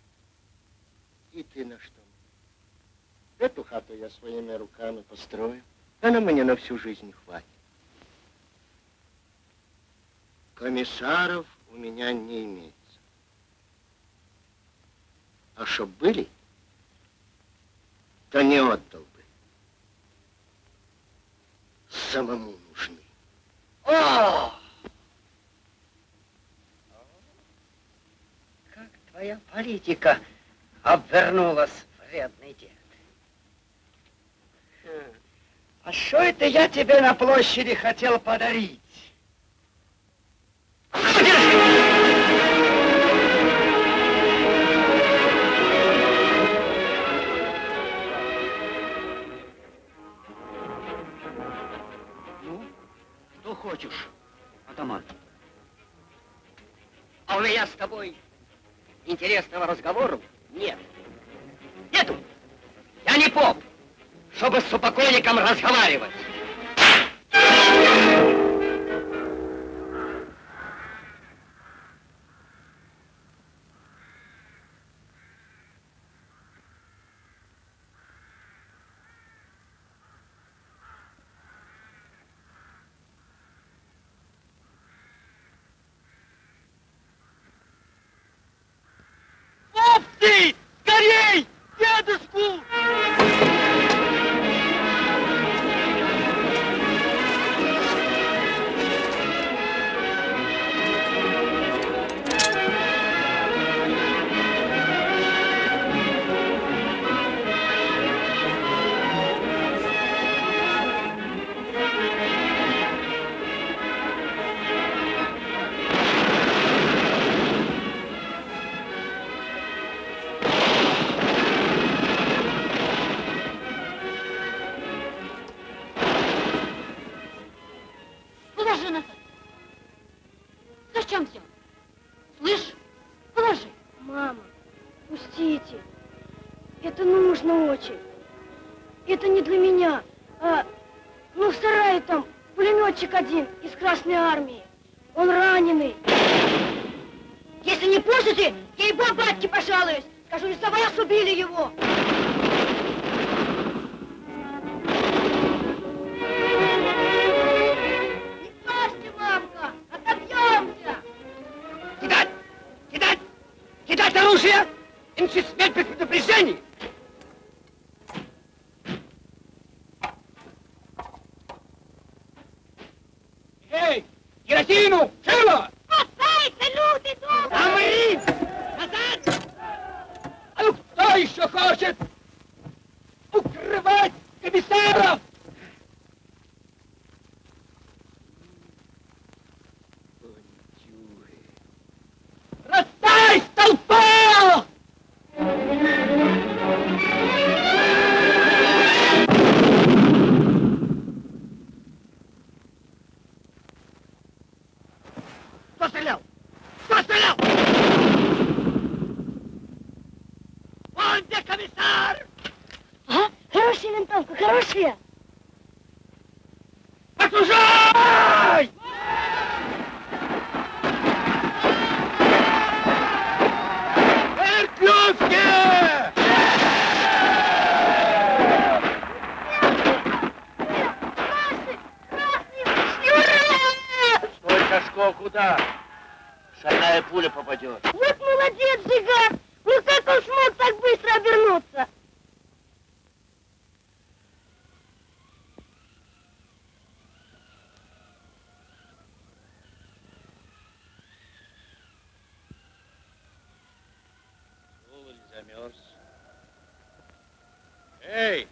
И ты на что? Эту хату я своими руками построю. Она мне на всю жизнь хватит. Комиссаров у меня не имеется. А чтоб были, то не отдал бы. Самому нужны. О! Как твоя политика обвернулась, вредный дед. А что это я тебе на площади хотел подарить? Ну, что хочешь, атаман? А у меня с тобой интересного разговора нет. Нету. Я не поп, чтобы с упокойником разговаривать. Ты! Скорей! Дедушку! Положи назад. Зачем взял? Слышь, положи. Мама, пустите. Это нужно очень. Это не для меня, а... Ну, в сарае там пулеметчик один из Красной Армии. Он раненый. Если не пустите, я и батьке пожалуюсь. Скажу, из-за вас убили его. Не плачьте, мамка, отобьемся. Кидать! Кидать! Кидать оружие! Иначе смерть без предупреждений! Эй! Керосину! Живо! Спасайся, люди добрые! Замри! Назад! А ну кто еще хочет укрывать комиссаров? Расстань, толпа! Кто стрелял? Кто стрелял? Вон где комиссар! А? Хорошая винтовка, хорошая. Окружай! Вертлювки! Стой, Сашко, куда? Шальная пуля попадет. Вот молодец, Жигар! Ну как он смог так быстро обернуться? Замерз. Эй!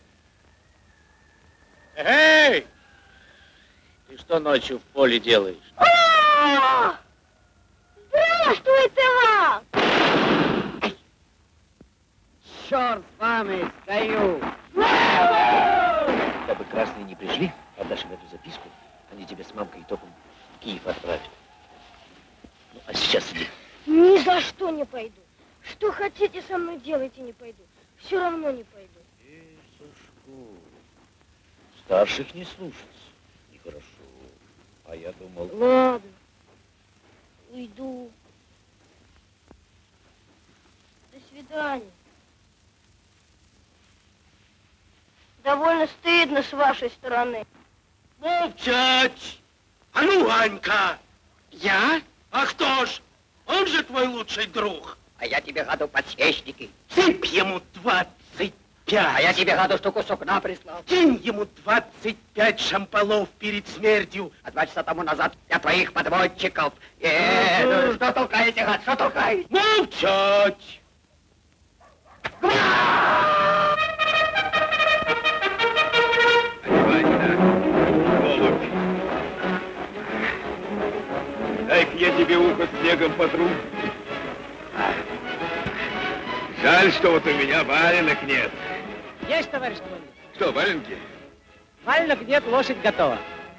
Эй! Ты что ночью в поле делаешь? Здравствуйте вам! черт с вами, стою. Дабы красные не пришли, отдашь им эту записку, они тебя с мамкой и током в Киев отправят. Ну, а сейчас иди. Ни за что не пойду. Что хотите со мной делайте, не пойду. Все равно не пойду. Сашко, старших не слушаться. Нехорошо. А я думал... Ладно. Уйду. До свидания. Довольно стыдно с вашей стороны. Молчать! А ну, Анька! Я? А кто ж? Он же твой лучший друг. А я тебе гаду подсвечники. Сыпь ему 25. А я тебе гаду, что кусок на прислал. Кинь ему 25 шамполов перед смертью. А 2 часа тому назад я твоих подводчиков. Ну, что толкаете, гад, что толкаете? Молчать! Голубь. Дай-ка я тебе ухо снегом потру. Жаль, что вот у меня валенок нет. Есть, товарищ командир. Что, валенки? Валенок нет, лошадь готова.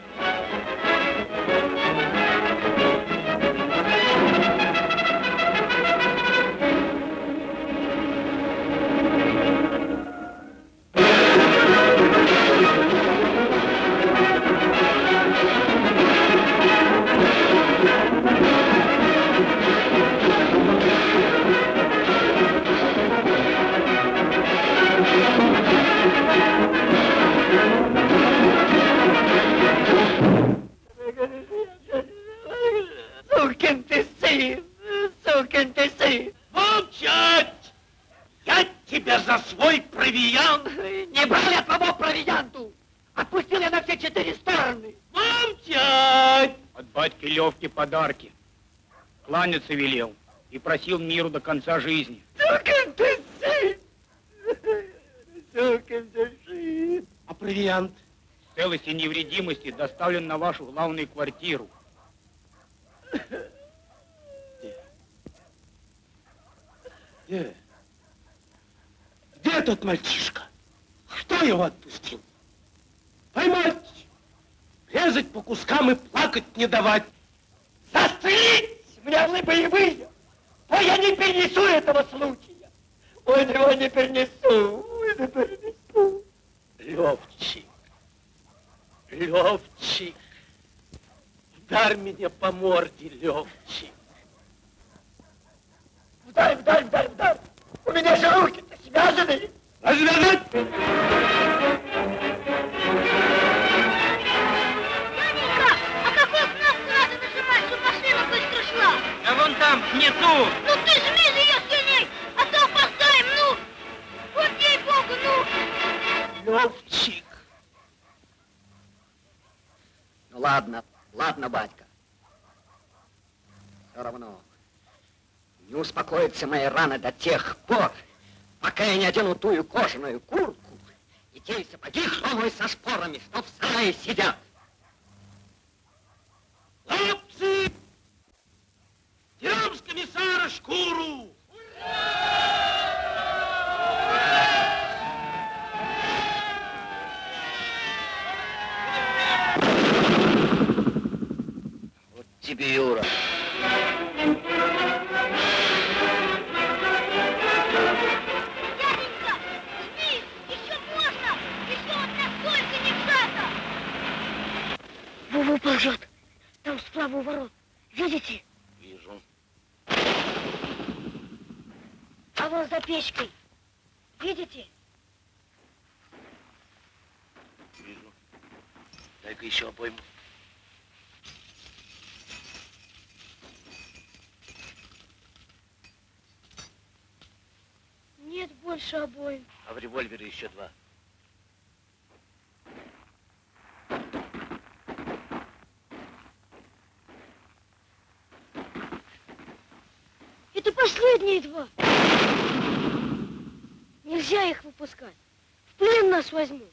Сукин ты сын! Сукин ты сын! Молчать! Я тебя за свой провиант! Не брали от того провианту! Отпустил я на все 4 стороны! Молчать! От батьки Левки подарки. Кланяться велел и просил миру до конца жизни. Сукин ты сын! Сукин ты сын! А провиант? В целости и невредимости доставлен на вашу главную квартиру. Где? Где тот мальчишка? Кто его отпустил? Поймать, резать по кускам и плакать не давать. Застрелить! Мне орлы боевые! Ой, я не перенесу этого случая! Ой, его не перенесу! Ой, не перенесу! Левчик, Левчик, ударь меня по морде, Левчик. Вдарь, вдарь, вдарь, вдарь! У меня же руки-то связаны! Развязать! Дяденька, а какую кнопку надо нажимать, чтобы машина быстро шла? А вон там, внизу! Ну ты жми же ее сильней, а то опоздаем, ну! Вот ей-богу, ну! Левчик. Ну ладно, ладно, батька. Все равно не успокоится моя рана до тех пор, пока я не одену тую кожаную куртку и те сапоги хромые со шпорами, что в сарае сидят. Хлопцы! Дерем с комиссара шкуру! Вот тебе, Юра. Дяденька, жми, еще можно! Еще вот настолько не сжато! Вову ползет, там справа у ворот, видите? Вижу. А вон за печкой, видите? Вижу. Дай-ка еще обойму. Нет больше обоим. А в револьвере еще 2. Это последние 2. Нельзя их выпускать. В плен нас возьмут.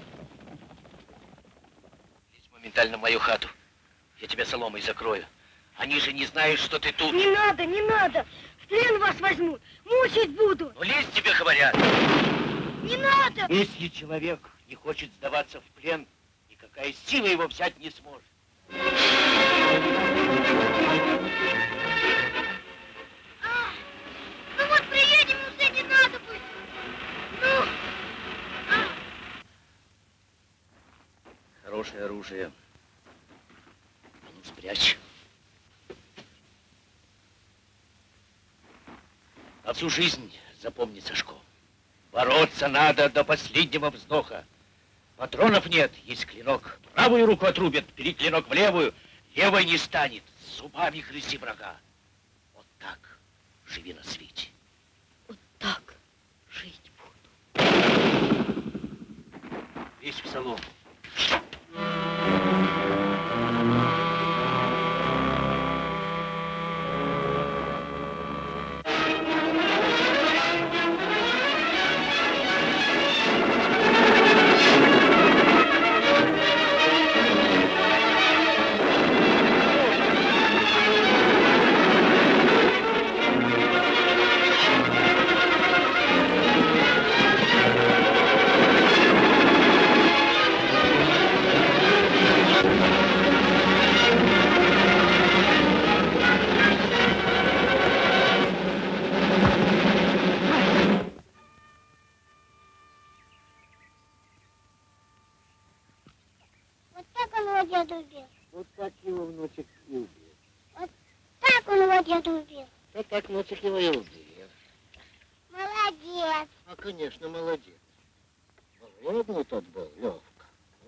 Лезь моментально в мою хату. Я тебя соломой закрою. Они же не знают, что ты тут. Не надо, не надо. В плен вас возьмут, мучить буду. Ну, лезь, тебе говорят. Не надо. Если человек не хочет сдаваться в плен, никакая сила его взять не сможет. Ну вот приедем, уже не надо будет. Ну. Хорошее оружие. А ну, спрячь. На всю жизнь запомни, Сашко. Бороться надо до последнего вздоха. Патронов нет, есть клинок. Правую руку отрубят, переклинок в левую. Левой не станет. Зубами грызи врага. Вот так живи на свете. Вот так жить буду. Весь в солому. Вот так он его деда убил. Вот как его внучек и убил. Вот так он его деда убил. Да так внучек его и убил. Молодец. А, конечно, молодец. Вредный тот был, Левка.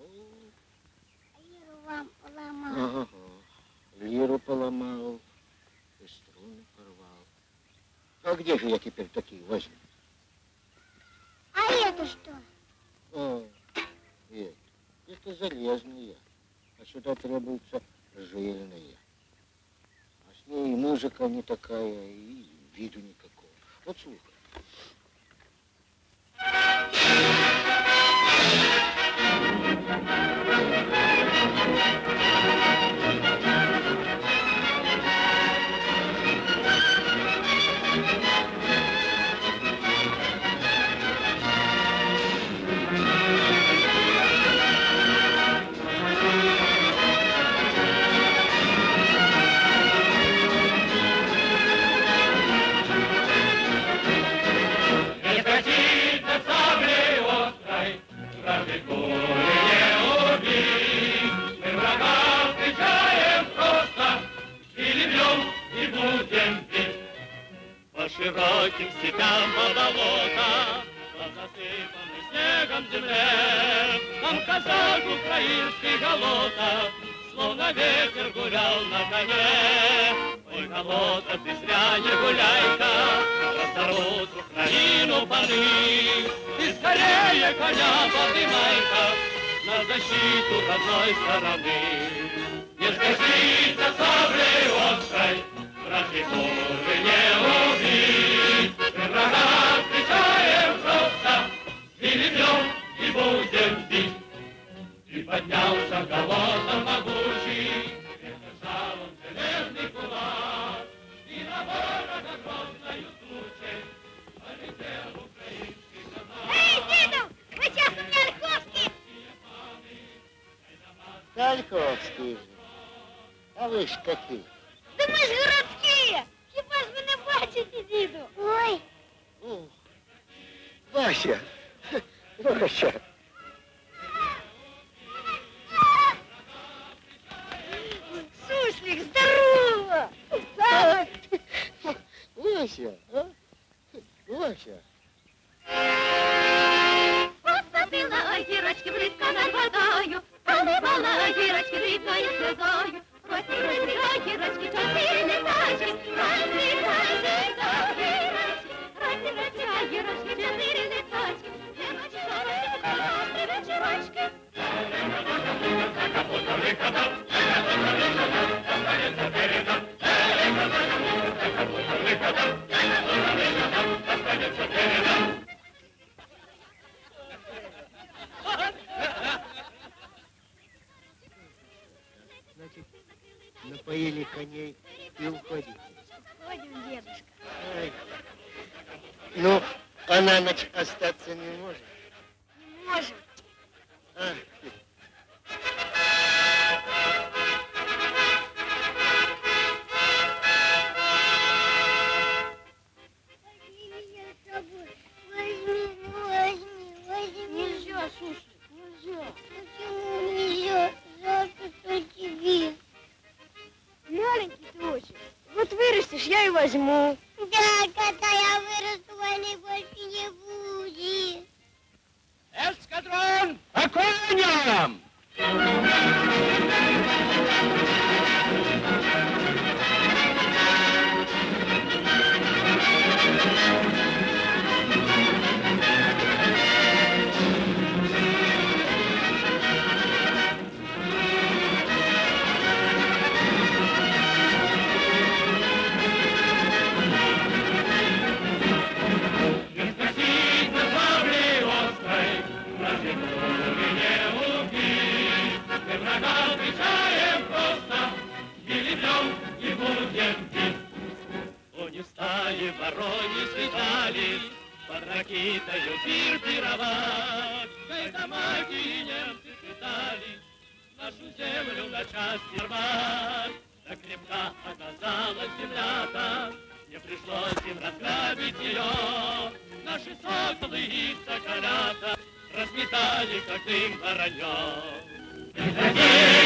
Лиру вам поломал. Ага. Лиру поломал, и струны порвал. А где же я теперь такие возьму? А это что? А, это железные, а сюда требуются жирные. А с ней и музыка не такая, и виду никакого. Вот слушай. Широким степям по болотам, по засыпанной снегом земле, там казак украинский голота, словно ветер гулял на коне. Ой, голота, ты зря не гуляй-ка, разорут Украину паны, ты скорее коня подымай-ка на защиту родной стороны. Не сгодится саблей острой, вражьей кожи не убить. Мы врага встречаем просто, и льем, и будем бить. И поднялся голодом могучий, держал он железный кулак, и на ворога грозной тучей полетел украинский казак. Эй, Дедов, вы сейчас у меня Ольховский. Ольховский же. А вы ж какие? Да мы ж городские. Хіба ж ви не бачите, діду? Ой. Вася! Вася! Суслик, здорово! Вася, а? Вася! Посадила огірочки близько над водою, поливала огірочки дрібною сльозою. Розсипали огірочки, чотири літачки, розсипали огірочки, розсипали огірочки, чотири літачки. Небачили вечірочки. На напоили коней и уходите. Ходим, дедушка. Ай. Ну, а на ночь остаться не может? Не можем. А. Нельзя, слушай, нельзя. Почему нельзя? Жалко, что тебе. Маленький ты очень. Вот вырастешь, я и возьму. Да, когда я вырасту, войны больше не будет. Эскадрон, по коням! Стали вороне слетались, под ракитою пир пировать. Когда маги немцы пытались нашу землю на части рвать, так крепка оказалась земля-то, не пришлось им разграбить ее. Наши соколы и соколята разметали, как дым воронье.